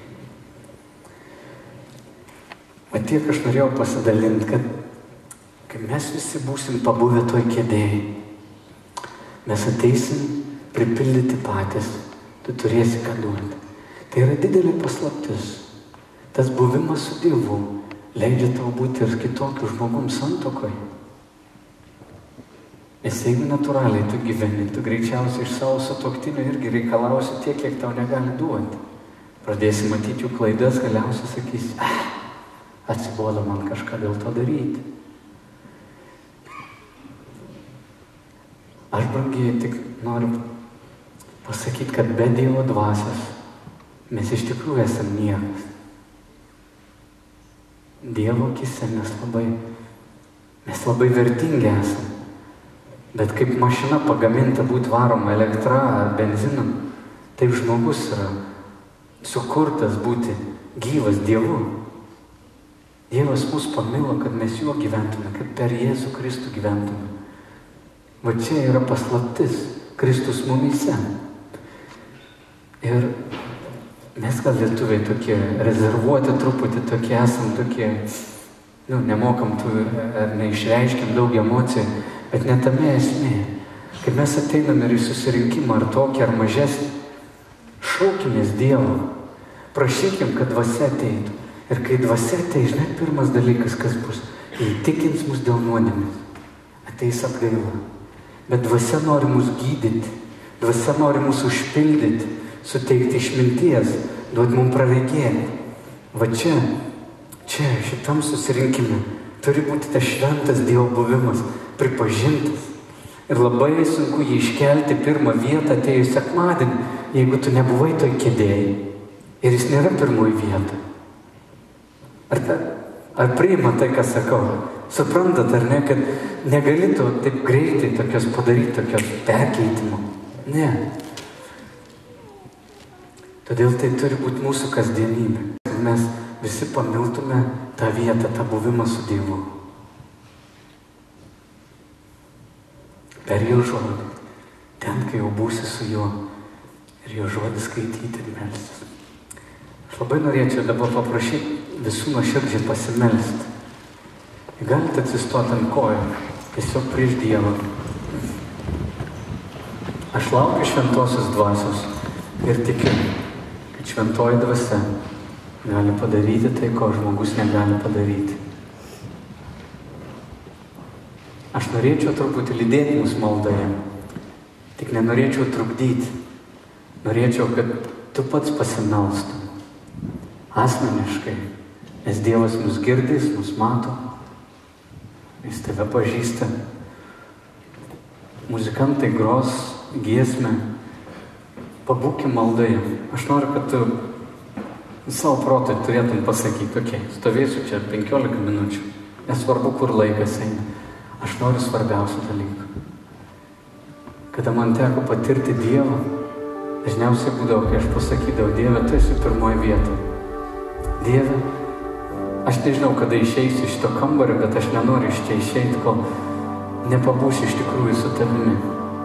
Bet tiek aš norėjau pasidalinti, kad kai mes visi būsim pabuvę toj kėdėjai, mes ateisim pripildyti patys, tu turėsi ką duoti. Tai yra didelė paslaptis. Tas buvimas su Dievu leidžia tau būti ir kitokiu žmogum santuokoje. Nes jeigu natūraliai tu gyveni, tu greičiausiai iš savo sutuoktinio irgi reikalausi tiek, kiek tau negali duoti. Pradėsi matyti jų klaidas, galiausiai sakysi, ah, atsibodo man kažką dėl to daryti. Aš, brangiai, tik noriu pasakyti, kad be Dievo dvasios mes iš tikrųjų esam niekas. Dievo akise mes labai, mes labai vertingi esam. Bet kaip mašina pagaminta būti varoma elektra ar benzinu, taip žmogus yra sukurtas būti gyvas Dievu. Dievas mus pamilo, kad mes juo gyventume, kad per Jėzų Kristų gyventume. Va čia yra paslaptis, Kristus mumyse. Ir mes gal lietuviai tokie rezervuoti truputį, tokie esam tokie, nu, nemokam tų, ar neišreiškiam daug emocijų. Bet ne tame esmė. Kai mes ateinam ir į susirinkimą, ar tokį, ar mažesnį, šaukimės Dievo, prašykim, kad dvasia ateitų. Ir kai dvasia ateis, žinai, pirmas dalykas, kas bus, įtikins mus dėl nuodėmės. Ateis atgaila. Bet dvasia nori mus gydyti, dvasia nori mus užpildyti, suteikti išminties, duoti mums praregėti. Va čia, čia, šitam susirinkime, turi būti tas šventas Dievo buvimas, pripažintas. Ir labai sunku jį iškelti pirmą vietą atėjus sekmadienį, jeigu tu nebuvai toj kėdėjai. Ir jis nėra pirmoji vieta. Ar, ta, ar priima tai, ką sakau? Suprantat, ar ne, kad negali to taip greitai tokios padaryti, tokios perkeitimo? Ne. Todėl tai turi būti mūsų kasdienybė. Mes visi pamiltume tą vietą, tą buvimą su Dievu. Per jo žodį. Ten, kai jau būsi su juo ir jo žodį skaityti ir melstis. Aš labai norėčiau dabar paprašyti visų nuoširdžiai pasimelsti. Galite atsistoti ant kojų, tiesiog prieš Dievą. Aš laukiu šventosios dvasios ir tikiu, kad šventoji dvasia gali padaryti tai, ko žmogus negali padaryti. Aš norėčiau truputį lydėti mūsų maldoje, tik nenorėčiau trukdyti. Norėčiau, kad tu pats pasimelstum asmeniškai, nes Dievas mus girdi, jis mus mato, jis tave pažįsta. Muzikantai gros giesmę, pabūkim maldoje. Aš noriu, kad tu savo protui turėtum pasakyti, okei, okay, stovėsiu čia penkiolika minučių, nesvarbu, kur laikas eina. Aš noriu svarbiausių dalykų. Kada man teko patirti Dievą, dažniausiai būdavo, kai aš pasakydavau, Dieve, tu esi pirmoji vieta. Dieve, aš nežinau, kada išeisiu iš to kambario, bet aš nenoriu iš čia išeiti, kol nepabūsiu iš tikrųjų su tavimi.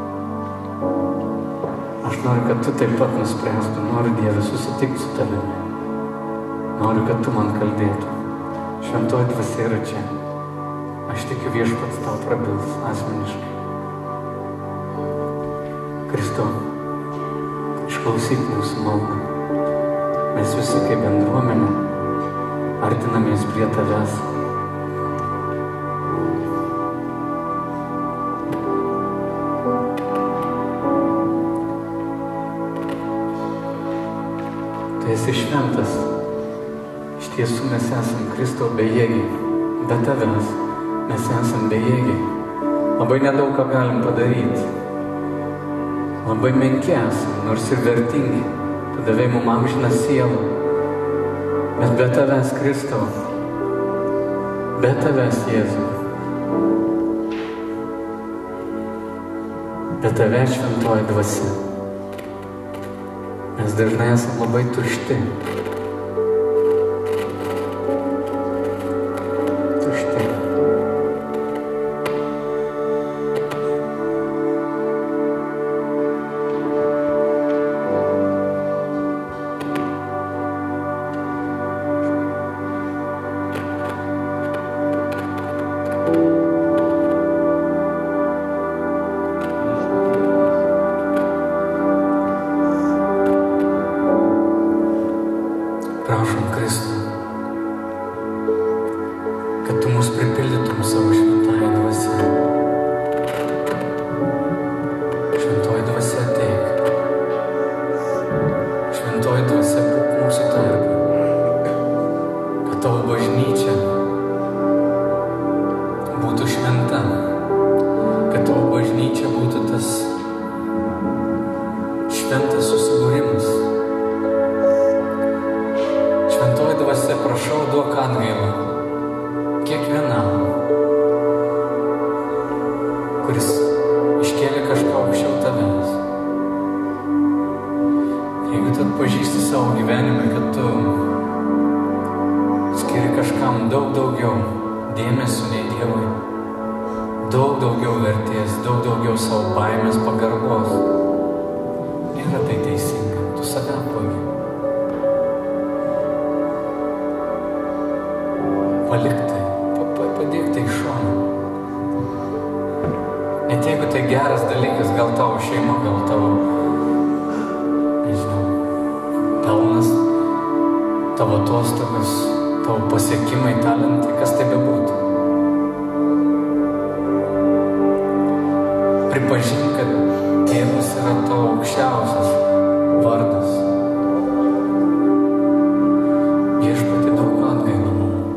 Aš noriu, kad tu taip pat nuspręstum, noriu, Dieve, susitikti su tavimi. Noriu, kad tu man kalbėtum. Šventoji dvasia yra čia. Aš tikiu, Viešpats tau prabils asmeniškai. Kristau, išklausyk mūsų maldą. Mes visi kaip bendruomenė artinamės prie tavęs. Tu esi šventas. Iš tiesų mes esam Kristau bejėgiai. Be tavęs mes esam bejėgiai. Labai nedaug ką galim padaryti. Labai menki esam, nors ir vertingi. Tu davei mum amžiną sielą. Mes be tavęs, Kristau, be tavęs, Jėzau, be tavęs, šventoji dvasia, mes dažnai esam labai tušti. Tušti. Prašom, Kristų, kad tu mus pripildytum savo šventąją dvasią. Šventoji dvasia ateik. Šventoji dvasia būk mūsų tarpe. Kad tavo bažnyčia būtų šventa. Kad tavo bažnyčia būtų tas šventas susibūrimas. Šventoji dvasia, prašau, duok atgailą kiekvienam, kuris iškėlė kažką aukščiau tavęs. Jeigu tu atpažįsti savo gyvenime, kad tu skiri kažkam daug daugiau dėmesio nei Dievui, daug daugiau vertės, daug daugiau savo baimės, pagarbos, nėra tai teisinga, tu save apvagi. Palik tai, padėk tai iš šono. Net jeigu tai geras dalykas, gal tavo šeima, gal tavo, nežinau, pelnas, tavo atostogas, tavo pasiekimai, talentai, kas tai bebūtų. Pripažink, kad Tėvas yra tavo aukščiausias vardas. Viešpatie, daug atgailų.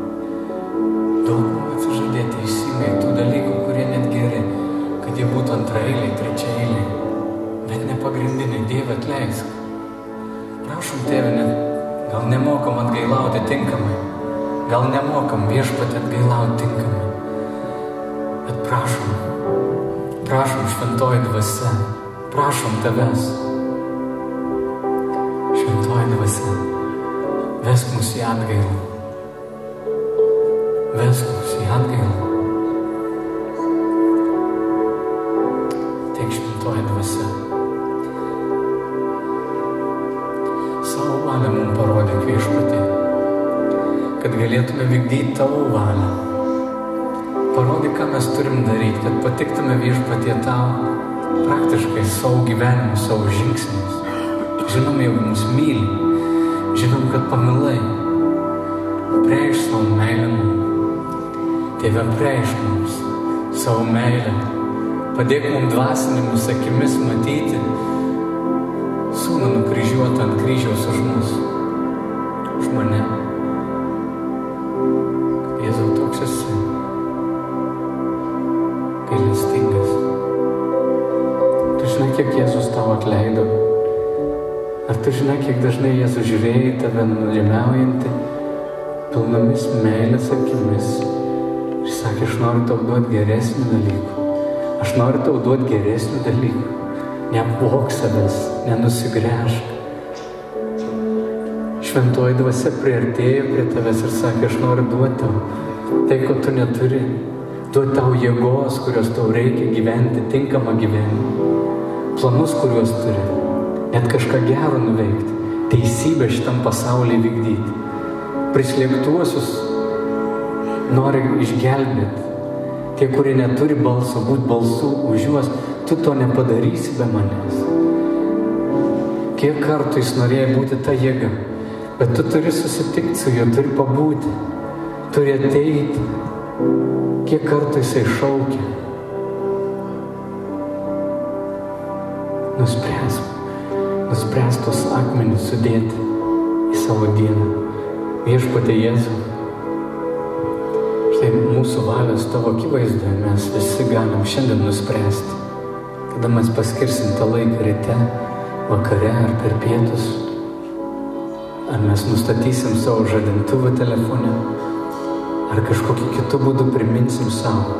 Daug atsižadėti teisingai tų dalykų, kurie net geri, kad jie būtų antraeiliai, trečiaeiliai, bet ne pagrindiniai. Dieve, atleisk. Prašom, Tėve, net, gal nemokam atgailauti tinkamai, gal nemokam Viešpatie atgailauti tinkamai, bet prašom, prašom, šventoji dvasia, prašom tavęs. Šventoji dvasia, vesk mus į atgailą. Vesk mus į atgailą. Teik, šventoji dvasia. Savo valią mums parodyk, Viešpatie, kad galėtume vykdyti tavo valią. Parodyk, ką mes turim daryti, kad patiktume, Viešpatie, tau praktiškai savo gyvenimu, savo žingsniais. Žinom, jau mus myli, žinom, kad pamilai. Prieš savo meilę mums. Tėve, prieš mums savo meilę. Padėk mums dvasinėmis akimis matyti Sūnų nukryžiuotą ant kryžiaus už mus, už mane. Jėzau, toks esi gailestingas. Tu žinai, kiek Jėzus tau atleido? Ar tu žinai, kiek dažnai Jėzus žiūrėjo į tave nuodėmiaujantį, pilnomis meilės akimis? Ir sakė, aš noriu tau duoti geresnių dalykų. Aš noriu tau duoti geresnių dalykų. Neapvok savęs, nenusigręžk. Šventoji dvasia priartėjo prie tavęs ir sakė, aš noriu duoti tau tai, ko tu neturi. Duoti tau jėgos, kurios tau reikia gyventi tinkamą gyvenimą. Planus, kuriuos turi. Net kažką gero nuveikti. Teisybę šitam pasaulyje vykdyti. Prislėgtuosius nori išgelbėti. Tie, kurie neturi balso, būt balsų už juos, tu to nepadarysi be manęs. Kiek kartų jis norėjo būti ta jėga, Bet tu turi susitikti su juo, turi pabūti, turi ateiti. Kiek kartų jisai šaukia. Nuspręsk, nuspręsk tos akmenis sudėti į savo dieną. Viešpatie Jėzau, štai mūsų valios tavo akivaizdoje mes visi galim šiandien nuspręsti, kada mes paskirsim tą laiką ryte, vakare ar per pietus. Ar mes nustatysim savo žadintuvą telefone, ar kažkokiu kitu būdu priminsim savo.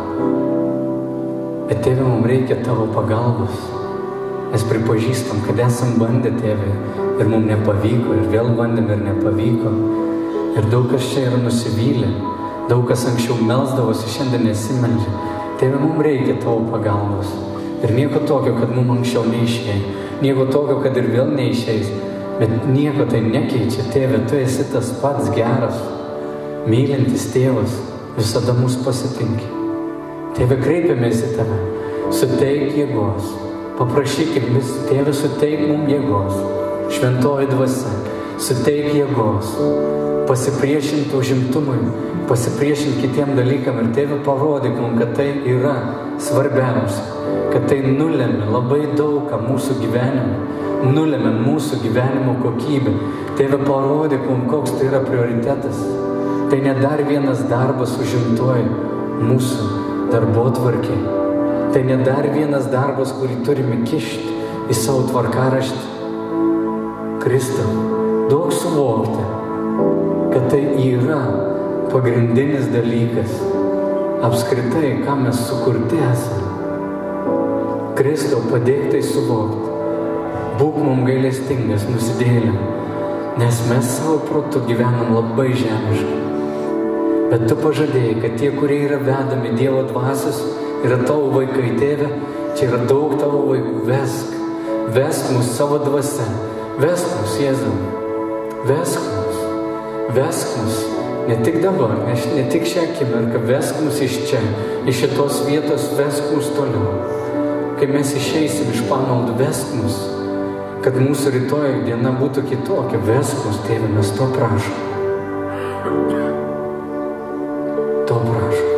Bet Tėve, mums reikia tavo pagalbos. Mes pripažįstam, kad esam bandę, Tėve, ir mums nepavyko, ir vėl bandėm ir nepavyko. Ir daug kas čia yra nusivylę, daug kas anksčiau melsdavosi, šiandien nesimeldžia. Tėve, mums reikia tavo pagalbos. Ir nieko tokio, kad mums anksčiau neišėjo. Nieko tokio, kad ir vėl neišeis. Bet nieko tai nekeičia, Tėve, tu esi tas pats geras, mylintis Tėvas, visada mus pasitinki. Tėve, kreipiamės į tave, suteik jėgos, paprašykim vis, Tėve, suteik mums jėgos, šventoji dvasia, suteik jėgos, pasipriešinti užimtumui, pasipriešinti kitiem dalykam ir Tėve, parodyk mums, kad tai yra svarbiausia, kad tai nulėmė labai daugą mūsų gyvenimą, nulėmė mūsų gyvenimo kokybę. Tėve, parodyk mums, koks tai yra prioritetas. Tai ne dar vienas darbas užimtuoja mūsų darbotvarkė. Tai ne dar vienas darbas, kurį turime kišti į savo tvarkaraštį. Kristau, duok suvokti, kad tai yra pagrindinis dalykas. Apskritai, ką mes sukurti esame. Kristau, padėk tai suvokti. Būk mums gailestingas, nusidėlė, nes mes savo protu gyvenam labai žemiškai. Bet tu pažadėjai, kad tie, kurie yra vedami Dievo dvasios, yra tavo vaikai, Tėve, čia yra daug tavo vaikų. Vesk, vesk mus savo dvasia, vesk mus, Jėzau, vesk mus, vesk mus, ne tik dabar, ne, ne tik šią akimirką, vesk mus iš čia, iš šitos vietos, vesk mus toliau. Kai mes išeisim iš pamaldų, vesk mus, kad mūsų rytoj diena būtų kitokia. Vesk mus, Tėve, mes to prašom. To prašom.